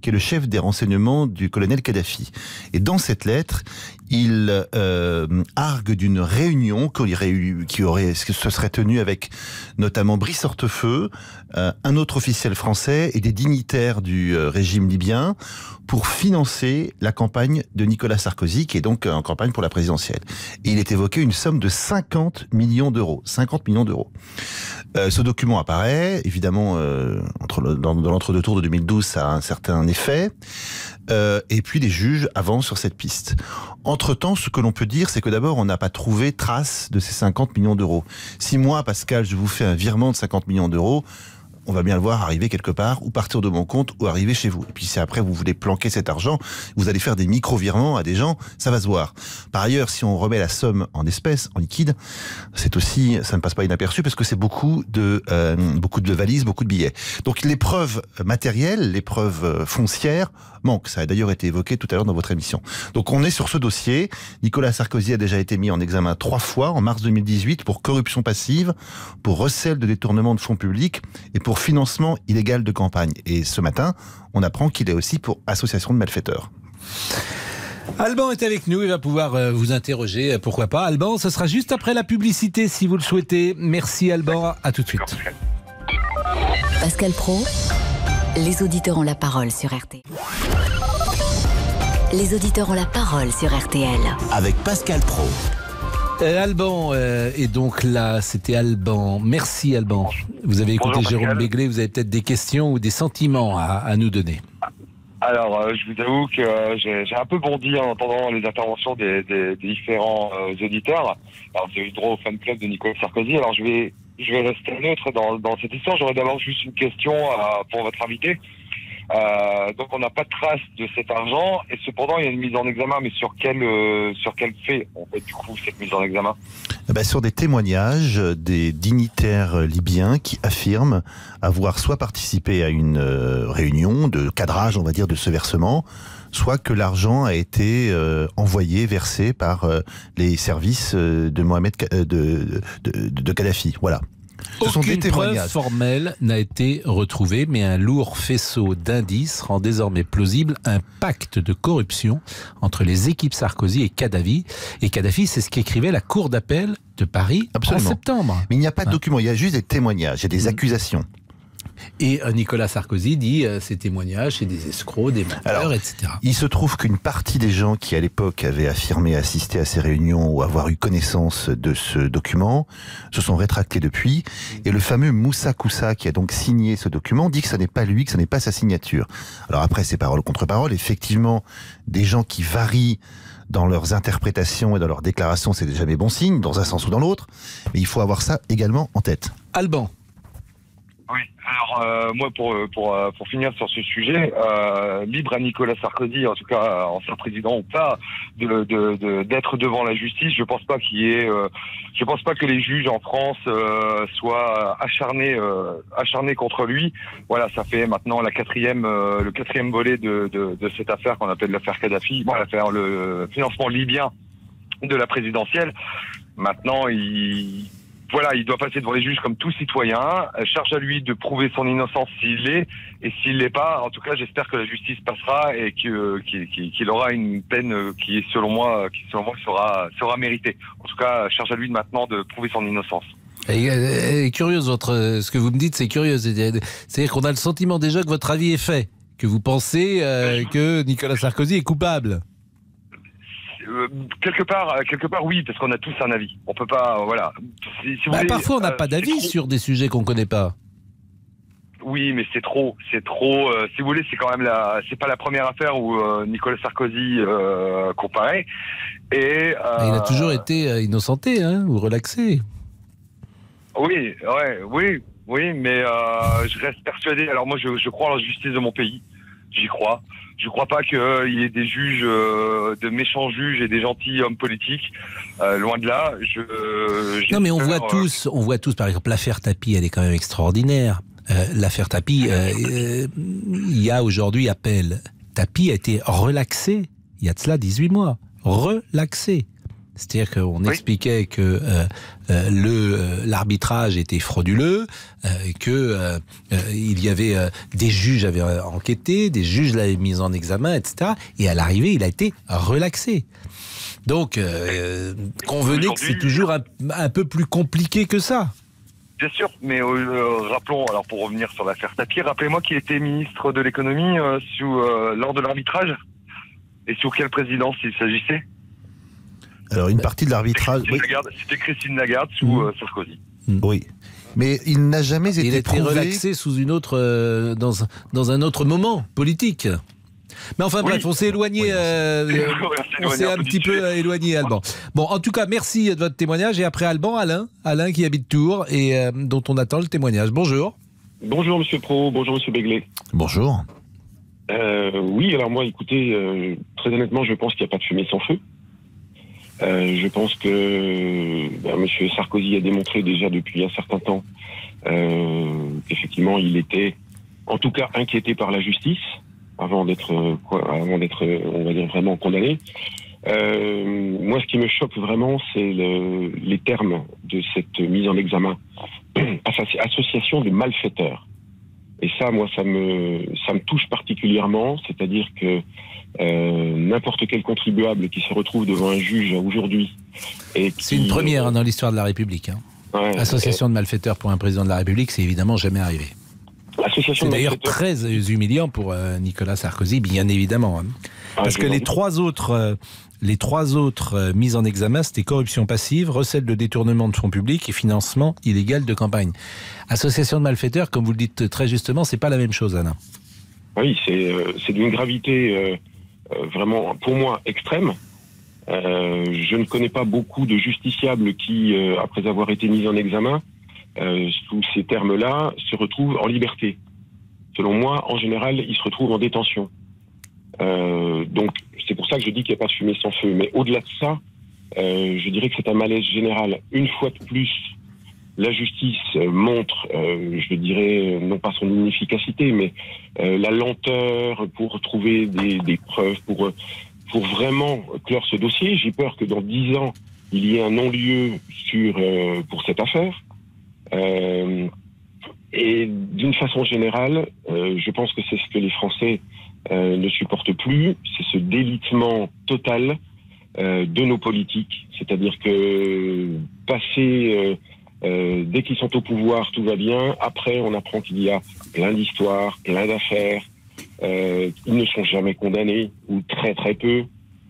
qui est le chef des renseignements du colonel Kadhafi. Et dans cette lettre, il euh, argue d'une réunion qui aurait, se serait tenue avec notamment Brice Hortefeux, euh, un autre officiel français et des dignitaires du euh, régime libyen pour financer la campagne de Nicolas Sarkozy, qui est donc en campagne pour la présidentielle. Et il est évoqué une somme de cinquante millions d'euros. cinquante millions d'euros. Euh, ce document apparaît, évidemment, euh, entre le, dans, dans l'entre-deux tours de deux mille douze, ça a un certain effet. Euh, et puis les juges avancent sur cette piste. Entre-temps, ce que l'on peut dire, c'est que d'abord, on n'a pas trouvé trace de ces cinquante millions d'euros. Si moi, Pascal, je vous fais un virement de cinquante millions d'euros, on va bien le voir arriver quelque part, ou partir de mon compte, ou arriver chez vous. Et puis si après vous voulez planquer cet argent, vous allez faire des micro-virements à des gens, ça va se voir. Par ailleurs, si on remet la somme en espèces, en liquide, c'est aussi, ça ne passe pas inaperçu, parce que c'est beaucoup de, euh, beaucoup de valises, beaucoup de billets. Donc les preuves matérielles, les preuves foncières manquent. Ça a d'ailleurs été évoqué tout à l'heure dans votre émission. Donc on est sur ce dossier. Nicolas Sarkozy a déjà été mis en examen trois fois, en mars deux mille dix-huit, pour corruption passive, pour recel de détournement de fonds publics, et pour financement illégal de campagne. Et ce matin, on apprend qu'il est aussi pour association de malfaiteurs. Alban est avec nous, il va pouvoir euh, vous interroger, pourquoi pas. Alban, ce sera juste après la publicité si vous le souhaitez. Merci Alban, à tout de suite. Pascal Praud, les auditeurs ont la parole sur R T L. Les auditeurs ont la parole sur R T L. Avec Pascal Praud. Euh, Alban euh, est donc là, c'était Alban. Merci Alban. Vous avez écouté Bonjour, Jérôme Pascal. Béglé, vous avez peut-être des questions ou des sentiments à, à nous donner. Alors, euh, je vous avoue que euh, j'ai j'ai un peu bondi en entendant les interventions des, des, des différents euh, auditeurs. Alors, vous avez eu droit au fan club de Nicolas Sarkozy. Alors, je vais, je vais rester neutre dans, dans cette histoire. J'aurais d'abord juste une question euh, pour votre invité. Euh, donc, on n'a pas de trace de cet argent, et cependant, il y a une mise en examen. Mais sur quel, euh, sur quel fait, en fait, du coup, cette mise en examen? Eh ben, sur des témoignages des dignitaires libyens qui affirment avoir soit participé à une euh, réunion de cadrage, on va dire, de ce versement, soit que l'argent a été euh, envoyé, versé par euh, les services euh, de Mohamed de, de, de, de Kadhafi. Voilà. Ce sont des Aucune preuve témoignages. formelle n'a été retrouvée, mais un lourd faisceau d'indices rend désormais plausible un pacte de corruption entre les équipes Sarkozy et Kadhafi. Et Kadhafi, c'est ce qu'écrivait la Cour d'appel de Paris Absolument. en septembre. Mais il n'y a pas de Hein. documents, il y a juste des témoignages, il y a des accusations. Et euh, Nicolas Sarkozy dit euh, ces témoignages, c'est des escrocs, des menteurs, Alors, et cetera. Il se trouve qu'une partie des gens qui, à l'époque, avaient affirmé assister à ces réunions ou avoir eu connaissance de ce document se sont rétractés depuis. Et le fameux Moussa Koussa, qui a donc signé ce document, dit que ce n'est pas lui, que ce n'est pas sa signature. Alors après, c'est parole contre parole. Effectivement, des gens qui varient dans leurs interprétations et dans leurs déclarations, c'est jamais bon signe, dans un sens ou dans l'autre. Mais il faut avoir ça également en tête. Alban. Oui, alors euh, moi pour pour pour finir sur ce sujet, euh, libre à Nicolas Sarkozy, en tout cas ancien président ou pas, de de de- d'être devant la justice. Je pense pas qu'il y ait, euh, je pense pas que les juges en France euh, soient acharnés euh, acharnés contre lui. Voilà, ça fait maintenant la quatrième euh, le quatrième volet de de, de cette affaire qu'on appelle l'affaire Kadhafi, bon, l'affaire le financement libyen de la présidentielle. Maintenant, il Voilà, il doit passer devant les juges comme tout citoyen. Euh, Charge à lui de prouver son innocence s'il l'est, et s'il l'est pas, en tout cas, j'espère que la justice passera et que qu'il qu'il- qu'il aura une peine euh, qui est, selon moi, qui selon moi sera sera méritée. En tout cas, charge à lui de maintenant de prouver son innocence. Et, euh, et curieuse, votre, ce que vous me dites, c'est curieux. C'est- C'est-à-dire qu'on a le sentiment déjà que votre avis est fait, que vous pensez euh, que Nicolas Sarkozy est coupable. Euh, quelque part, euh, quelque part, oui, parce qu'on a tous un avis. On peut pas, euh, voilà. Si, si vous Bah, voulez, parfois, on n'a euh, pas c'est d'avis trop- sur des sujets qu'on connaît pas. Oui, mais c'est trop, c'est trop. euh, si vous voulez, c'est quand même la, c'est pas la première affaire où euh, Nicolas Sarkozy euh, comparaît. Et euh, Il a toujours été euh, innocenté, hein, ou relaxé. Oui, ouais, oui, oui, mais euh, je reste persuadé. Alors moi, je, je crois en la justice de mon pays. J'y crois. Je crois pas qu'il y ait des juges, euh, de méchants juges et des gentils hommes politiques. Euh, loin de là. Je, Non, mais on voit j'espère, euh, tous, on voit tous, par exemple, l'affaire Tapie, elle est quand même extraordinaire. Euh, l'affaire Tapie, euh, euh, il y a aujourd'hui appel. Tapie a été relaxé, il y a de cela dix-huit mois. Relaxé. C'est-à-dire qu'on Oui. expliquait que euh, euh, le euh, l'arbitrage était frauduleux, euh, que euh, euh, il y avait euh, des juges avaient euh, enquêté, des juges l'avaient mis en examen, et cetera. Et à l'arrivée, il a été relaxé. Donc, euh, convenez que c'est toujours un, un peu plus compliqué que ça. Bien sûr, mais euh, rappelons, alors pour revenir sur l'affaire Tapie, rappelez-moi qui était ministre de l'économie euh, sous euh, lors de l'arbitrage et sous quelle présidence il s'agissait. Alors, une partie de l'arbitrage... C'était Christine Lagarde, c'était Christine Lagarde sous Mmh. euh, Sarkozy. Oui. Mais il n'a jamais été Il a été prouvé... relaxé sous une autre, euh, dans, un- dans un autre moment politique. Mais enfin bref, Oui. on s'est éloigné, euh, Oui, euh, on s'est on s'est éloigné un un peu petit du peu sujet. éloigné, Alban. Bon, en tout cas, merci de votre témoignage. Et après Alban, Alain, Alain qui habite Tours et euh, dont on attend le témoignage. Bonjour. Bonjour Monsieur Pro, bonjour Monsieur Begley. Bonjour. Euh, oui, alors moi, écoutez, euh, très honnêtement, je pense qu'il n'y a pas de fumée sans feu. Euh, je pense que ben, Monsieur Sarkozy a démontré déjà depuis un certain temps euh, qu'effectivement, il était, en tout cas, inquiété par la justice avant d'être, euh, quoi, avant d'être, euh, on va dire vraiment condamné. Euh, moi, ce qui me choque vraiment, c'est le, les termes de cette mise en examen. Association de malfaiteurs. Et ça, moi, ça me, ça me touche particulièrement, c'est-à-dire que euh, n'importe quel contribuable qui se retrouve devant un juge aujourd'hui et qui, C'est une première hein, dans l'histoire de la République. Hein. Ouais, Association de malfaiteurs pour un président de la République, c'est évidemment jamais arrivé. Association C'est de d'ailleurs malfaiteurs. très humiliant pour euh, Nicolas Sarkozy, bien évidemment. Hein. Ah, Parce je que vous en les prie. trois autres, euh, les trois autres euh, mises en examen, c'était corruption passive, recel de détournement de fonds publics et financement illégal de campagne. Association de malfaiteurs, comme vous le dites très justement, c'est pas la même chose, Anna. Oui, c'est euh, c'est d'une gravité euh, euh, vraiment, pour moi, extrême. Euh, je ne connais pas beaucoup de justiciables qui, euh, après avoir été mis en examen, euh, sous ces termes-là, se retrouvent en liberté. Selon moi, en général, ils se retrouvent en détention. Euh, donc, c'est pour ça que je dis qu'il n'y a pas de fumée sans feu. Mais au-delà de ça, euh, je dirais que c'est un malaise général. Une fois de plus, la justice euh, montre, euh, je dirais, non pas son inefficacité, mais euh, la lenteur pour trouver des, des preuves, pour, pour vraiment clore ce dossier. J'ai peur que dans dix ans, il y ait un non-lieu sur, euh, pour cette affaire. Euh, et d'une façon générale, euh, je pense que c'est ce que les Français euh, ne supportent plus, c'est ce délitement total euh, de nos politiques. C'est-à-dire que passer... Euh, Euh, dès qu'ils sont au pouvoir, tout va bien. Après, on apprend qu'il y a plein d'histoires, plein d'affaires. Euh, ils ne sont jamais condamnés, ou très très peu.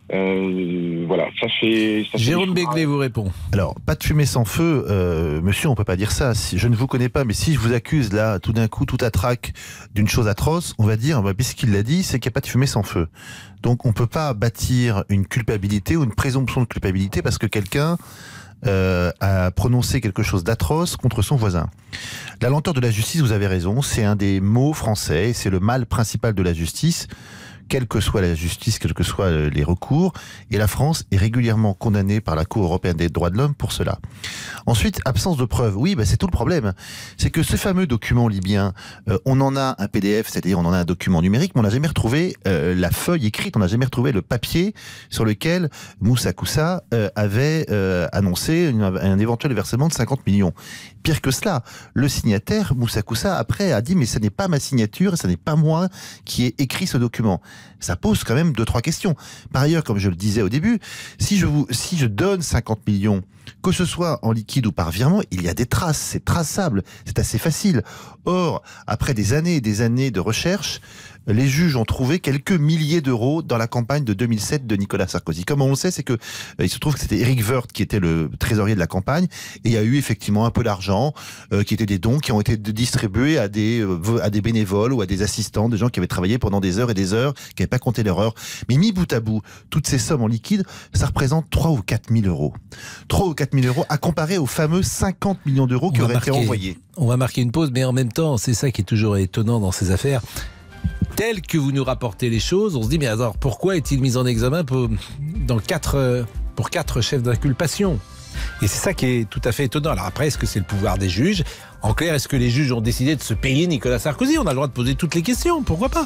Euh, voilà, ça fait... Ça Jérôme fait Begley vous répond. Alors, pas de fumée sans feu, euh, monsieur, on peut pas dire ça. Si, je ne vous connais pas, mais si je vous accuse là, tout d'un coup, tout à trac, d'une chose atroce, on va dire, bah, puisqu'il l'a dit, c'est qu'il n'y a pas de fumée sans feu. Donc, on peut pas bâtir une culpabilité ou une présomption de culpabilité parce que quelqu'un Euh, a prononcé quelque chose d'atroce contre son voisin. La lenteur de la justice, vous avez raison, c'est un des mots français, c'est le mal principal de la justice, quelle que soit la justice, quels que soient les recours, et la France est régulièrement condamnée par la Cour européenne des droits de l'homme pour cela. Ensuite, absence de preuves. Oui, bah c'est tout le problème. C'est que ce fameux document libyen, euh, on en a un P D F, c'est-à-dire on en a un document numérique, mais on n'a jamais retrouvé euh, la feuille écrite, on n'a jamais retrouvé le papier sur lequel Moussa Koussa euh, avait euh, annoncé une, un éventuel versement de cinquante millions. Pire que cela, le signataire, Moussa Koussa, après a dit « mais ce n'est pas ma signature, ce n'est pas moi qui ai écrit ce document ». Ça pose quand même deux, trois questions. Par ailleurs, comme je le disais au début, si je, vous, si je donne cinquante millions, que ce soit en liquide ou par virement, il y a des traces, c'est traçable, c'est assez facile. Or, après des années et des années de recherche, les juges ont trouvé quelques milliers d'euros dans la campagne de deux mille sept de Nicolas Sarkozy. Comme on le sait, c'est que euh, il se trouve que c'était Éric Woerth qui était le trésorier de la campagne, et il y a eu effectivement un peu d'argent euh, qui étaient des dons qui ont été distribués à des euh, à des bénévoles ou à des assistants, des gens qui avaient travaillé pendant des heures et des heures, qui n'avaient pas compté l'erreur. Mais mis bout à bout, toutes ces sommes en liquide, ça représente trois ou quatre mille euros. trois ou quatre mille euros à comparer aux fameux cinquante millions d'euros qui auraient été envoyés. On va marquer une pause, mais en même temps, c'est ça qui est toujours étonnant dans ces affaires. Tel que vous nous rapportez les choses, on se dit, mais alors pourquoi est-il mis en examen pour, dans quatre, pour quatre chefs d'inculpation? Et c'est ça qui est tout à fait étonnant. Alors après, est-ce que c'est le pouvoir des juges? En clair, est-ce que les juges ont décidé de se payer Nicolas Sarkozy? On a le droit de poser toutes les questions, pourquoi pas?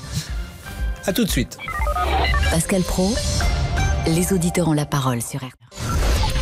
A tout de suite. Pascal Praud, les auditeurs ont la parole sur R T L.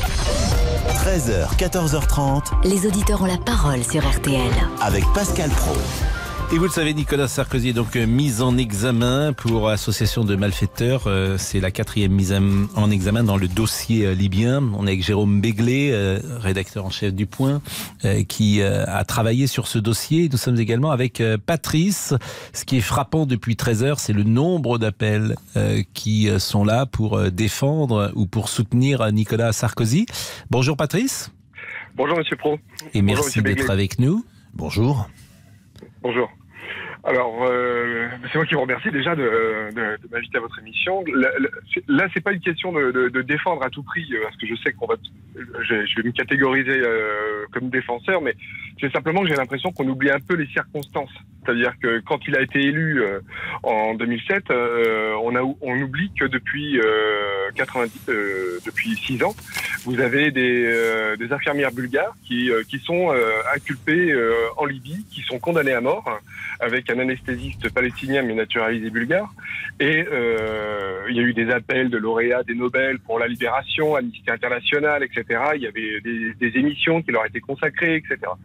treize heures, quatorze heures trente. Les auditeurs ont la parole sur R T L. Avec Pascal Praud. Et vous le savez, Nicolas Sarkozy est donc mis en examen pour association de malfaiteurs. C'est la quatrième mise en examen dans le dossier libyen. On est avec Jérôme Béglé, rédacteur en chef du Point, qui a travaillé sur ce dossier. Nous sommes également avec Patrice. Ce qui est frappant depuis treize heures, c'est le nombre d'appels qui sont là pour défendre ou pour soutenir Nicolas Sarkozy. Bonjour Patrice. Bonjour Monsieur Praud. Et Bonjour, merci d'être avec nous. Bonjour. Bonjour. Alors, euh, c'est moi qui vous remercie déjà de, de, de m'inviter à votre émission. Là, là c'est pas une question de, de, de défendre à tout prix, parce que je sais qu'on va, je, je vais me catégoriser euh, comme défenseur, mais c'est simplement que j'ai l'impression qu'on oublie un peu les circonstances. C'est-à-dire que quand il a été élu euh, en deux mille sept, euh, on, a, on oublie que depuis euh, quatre-vingt-dix, euh, depuis six ans, vous avez des, euh, des infirmières bulgares qui, euh, qui sont euh, inculpées euh, en Libye, qui sont condamnées à mort, avec un anesthésiste palestinien mais naturalisé bulgare. Et euh, il y a eu des appels de lauréats des Nobel pour la libération, Amnesty International, et cetera. Il y avait des, des émissions qui leur étaient consacrées, et cetera.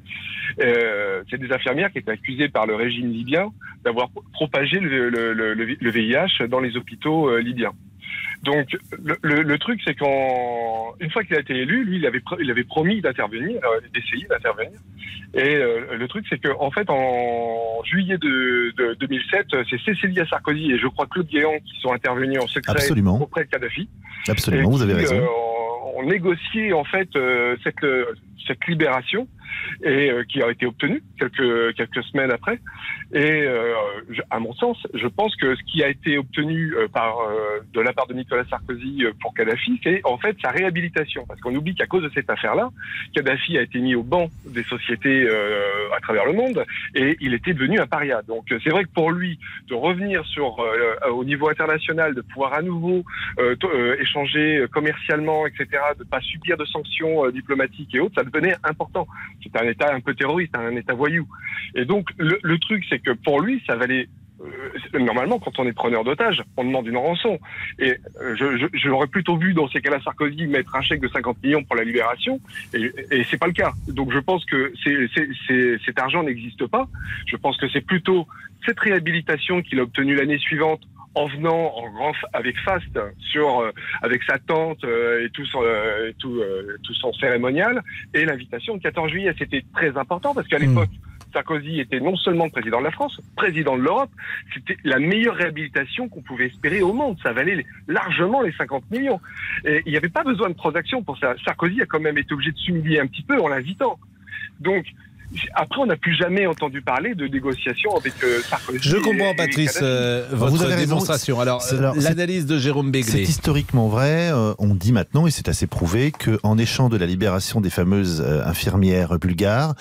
Euh, c'est des infirmières qui étaient accusées par le régime libyen d'avoir propagé le, le, le, le V I H dans les hôpitaux euh, libyens. Donc le, le, le truc, c'est qu'une fois qu'il a été élu, lui, il avait, il avait promis d'intervenir, euh, d'essayer d'intervenir. Et euh, le truc, c'est qu'en fait, en juillet de, de deux mille sept, c'est Cécilia Sarkozy et je crois Claude Guéant qui sont intervenus en secret Absolument. auprès de Kadhafi. Absolument, vous avez qui, raison. Euh, ont négocié en fait euh, cette, euh, cette libération et euh, qui a été obtenue quelques quelques semaines après. Et euh, je, à mon sens, je pense que ce qui a été obtenu euh, par euh, de la part de Nicolas Sarkozy euh, pour Kadhafi, c'est en fait sa réhabilitation. Parce qu'on oublie qu'à cause de cette affaire-là, Kadhafi a été mis au banc des sociétés euh, à travers le monde et il était devenu un paria. Donc c'est vrai que pour lui, de revenir sur euh, au niveau international, de pouvoir à nouveau euh, euh, échanger commercialement, et cetera, de pas subir de sanctions euh, diplomatiques et autres, ça devenait important. C'est un État un peu terroriste, un État voyou. Et donc, le, le truc, c'est que pour lui, ça valait... Euh, normalement, quand on est preneur d'otages, on demande une rançon. Et euh, je, je, j'aurais plutôt vu, dans ces cas-là, Sarkozy mettre un chèque de cinquante millions pour la libération. Et, et c'est pas le cas. Donc, je pense que c'est, c'est, c'est, cet argent n'existe pas. Je pense que c'est plutôt cette réhabilitation qu'il a obtenue l'année suivante en venant en grand avec Fast sur euh, avec sa tante euh, et tout son euh, et tout euh, tout son cérémonial et l'invitation le quatorze juillet, c'était très important parce qu'à l'époque mmh. Sarkozy était non seulement président de la France, président de l'Europe, c'était la meilleure réhabilitation qu'on pouvait espérer au monde, ça valait largement les cinquante millions et il n'y avait pas besoin de transactions pour ça. Sarkozy a quand même été obligé de s'humilier un petit peu en l'invitant. Donc après, on n'a plus jamais entendu parler de négociations avec euh, Sarkozy. Je comprends, Patrice, euh, votre vous avez démonstration. Raison. Alors, alors l'analyse de Jérôme Béglé. C'est historiquement vrai. Euh, on dit maintenant, et c'est assez prouvé, qu'en échange de la libération des fameuses euh, infirmières bulgares,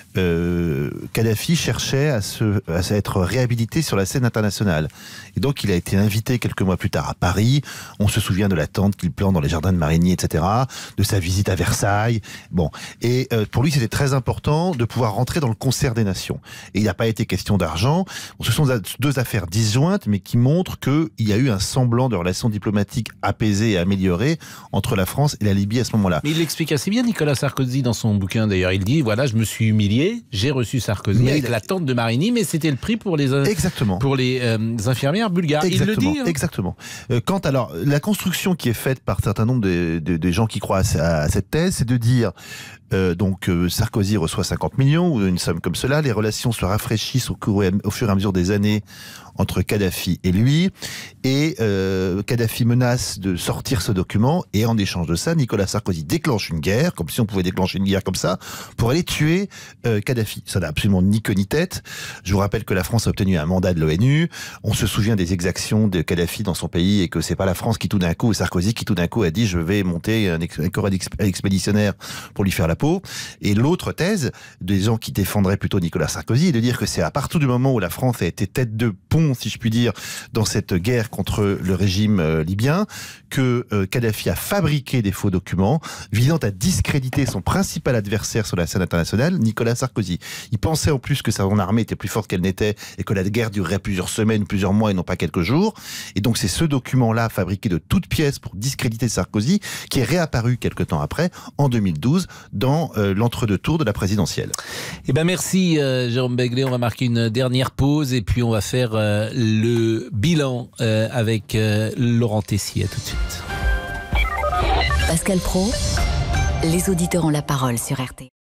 euh, Kadhafi cherchait à, se, à être réhabilité sur la scène internationale. Et donc, il a été invité quelques mois plus tard à Paris. On se souvient de la tente qu'il plante dans les jardins de Marigny, et cetera, de sa visite à Versailles. Bon. Et euh, pour lui, c'était très important de pouvoir rentrer dans le concert des nations. Et il n'a pas été question d'argent. Bon, ce sont deux affaires disjointes, mais qui montrent qu'il y a eu un semblant de relations diplomatiques apaisées et améliorées entre la France et la Libye à ce moment-là. Mais il l'explique assez bien, Nicolas Sarkozy, dans son bouquin d'ailleurs. Il dit, voilà, je me suis humilié, j'ai reçu Sarkozy mais avec il... la tente de Marigny, mais c'était le prix pour les, Exactement. Pour les euh, infirmières bulgares. Exactement. Il le dit. Hein. Exactement. Euh, quant alors, la construction qui est faite par un certain nombre des de, de gens qui croient à, à cette thèse, c'est de dire Euh, donc euh, Sarkozy reçoit cinquante millions ou une somme comme cela, les relations se rafraîchissent au, cours et à, au fur et à mesure des années entre Kadhafi et lui, et euh, Kadhafi menace de sortir ce document, et en échange de ça, Nicolas Sarkozy déclenche une guerre, comme si on pouvait déclencher une guerre comme ça, pour aller tuer euh, Kadhafi. Ça n'a absolument ni queue ni tête. Je vous rappelle que la France a obtenu un mandat de l'ONU, on se souvient des exactions de Kadhafi dans son pays, et que c'est pas la France qui tout d'un coup, Sarkozy qui tout d'un coup a dit je vais monter un, ex un corps expéditionnaire pour lui faire la chapeau. Et l'autre thèse des gens qui défendraient plutôt Nicolas Sarkozy est de dire que c'est à partir du moment où la France a été tête de pont, si je puis dire, dans cette guerre contre le régime euh, libyen, que euh, Kadhafi a fabriqué des faux documents visant à discréditer son principal adversaire sur la scène internationale, Nicolas Sarkozy. Il pensait en plus que son armée était plus forte qu'elle n'était et que la guerre durerait plusieurs semaines, plusieurs mois et non pas quelques jours. Et donc c'est ce document-là, fabriqué de toutes pièces pour discréditer Sarkozy, qui est réapparu quelque temps après, en deux mille douze, dans euh, l'entre-deux tours de la présidentielle. Eh ben merci euh, Jérôme Begley. On va marquer une dernière pause et puis on va faire euh, le bilan euh, avec euh, Laurent Tessier. À tout de suite. Pascal Praud, les auditeurs ont la parole sur R T L.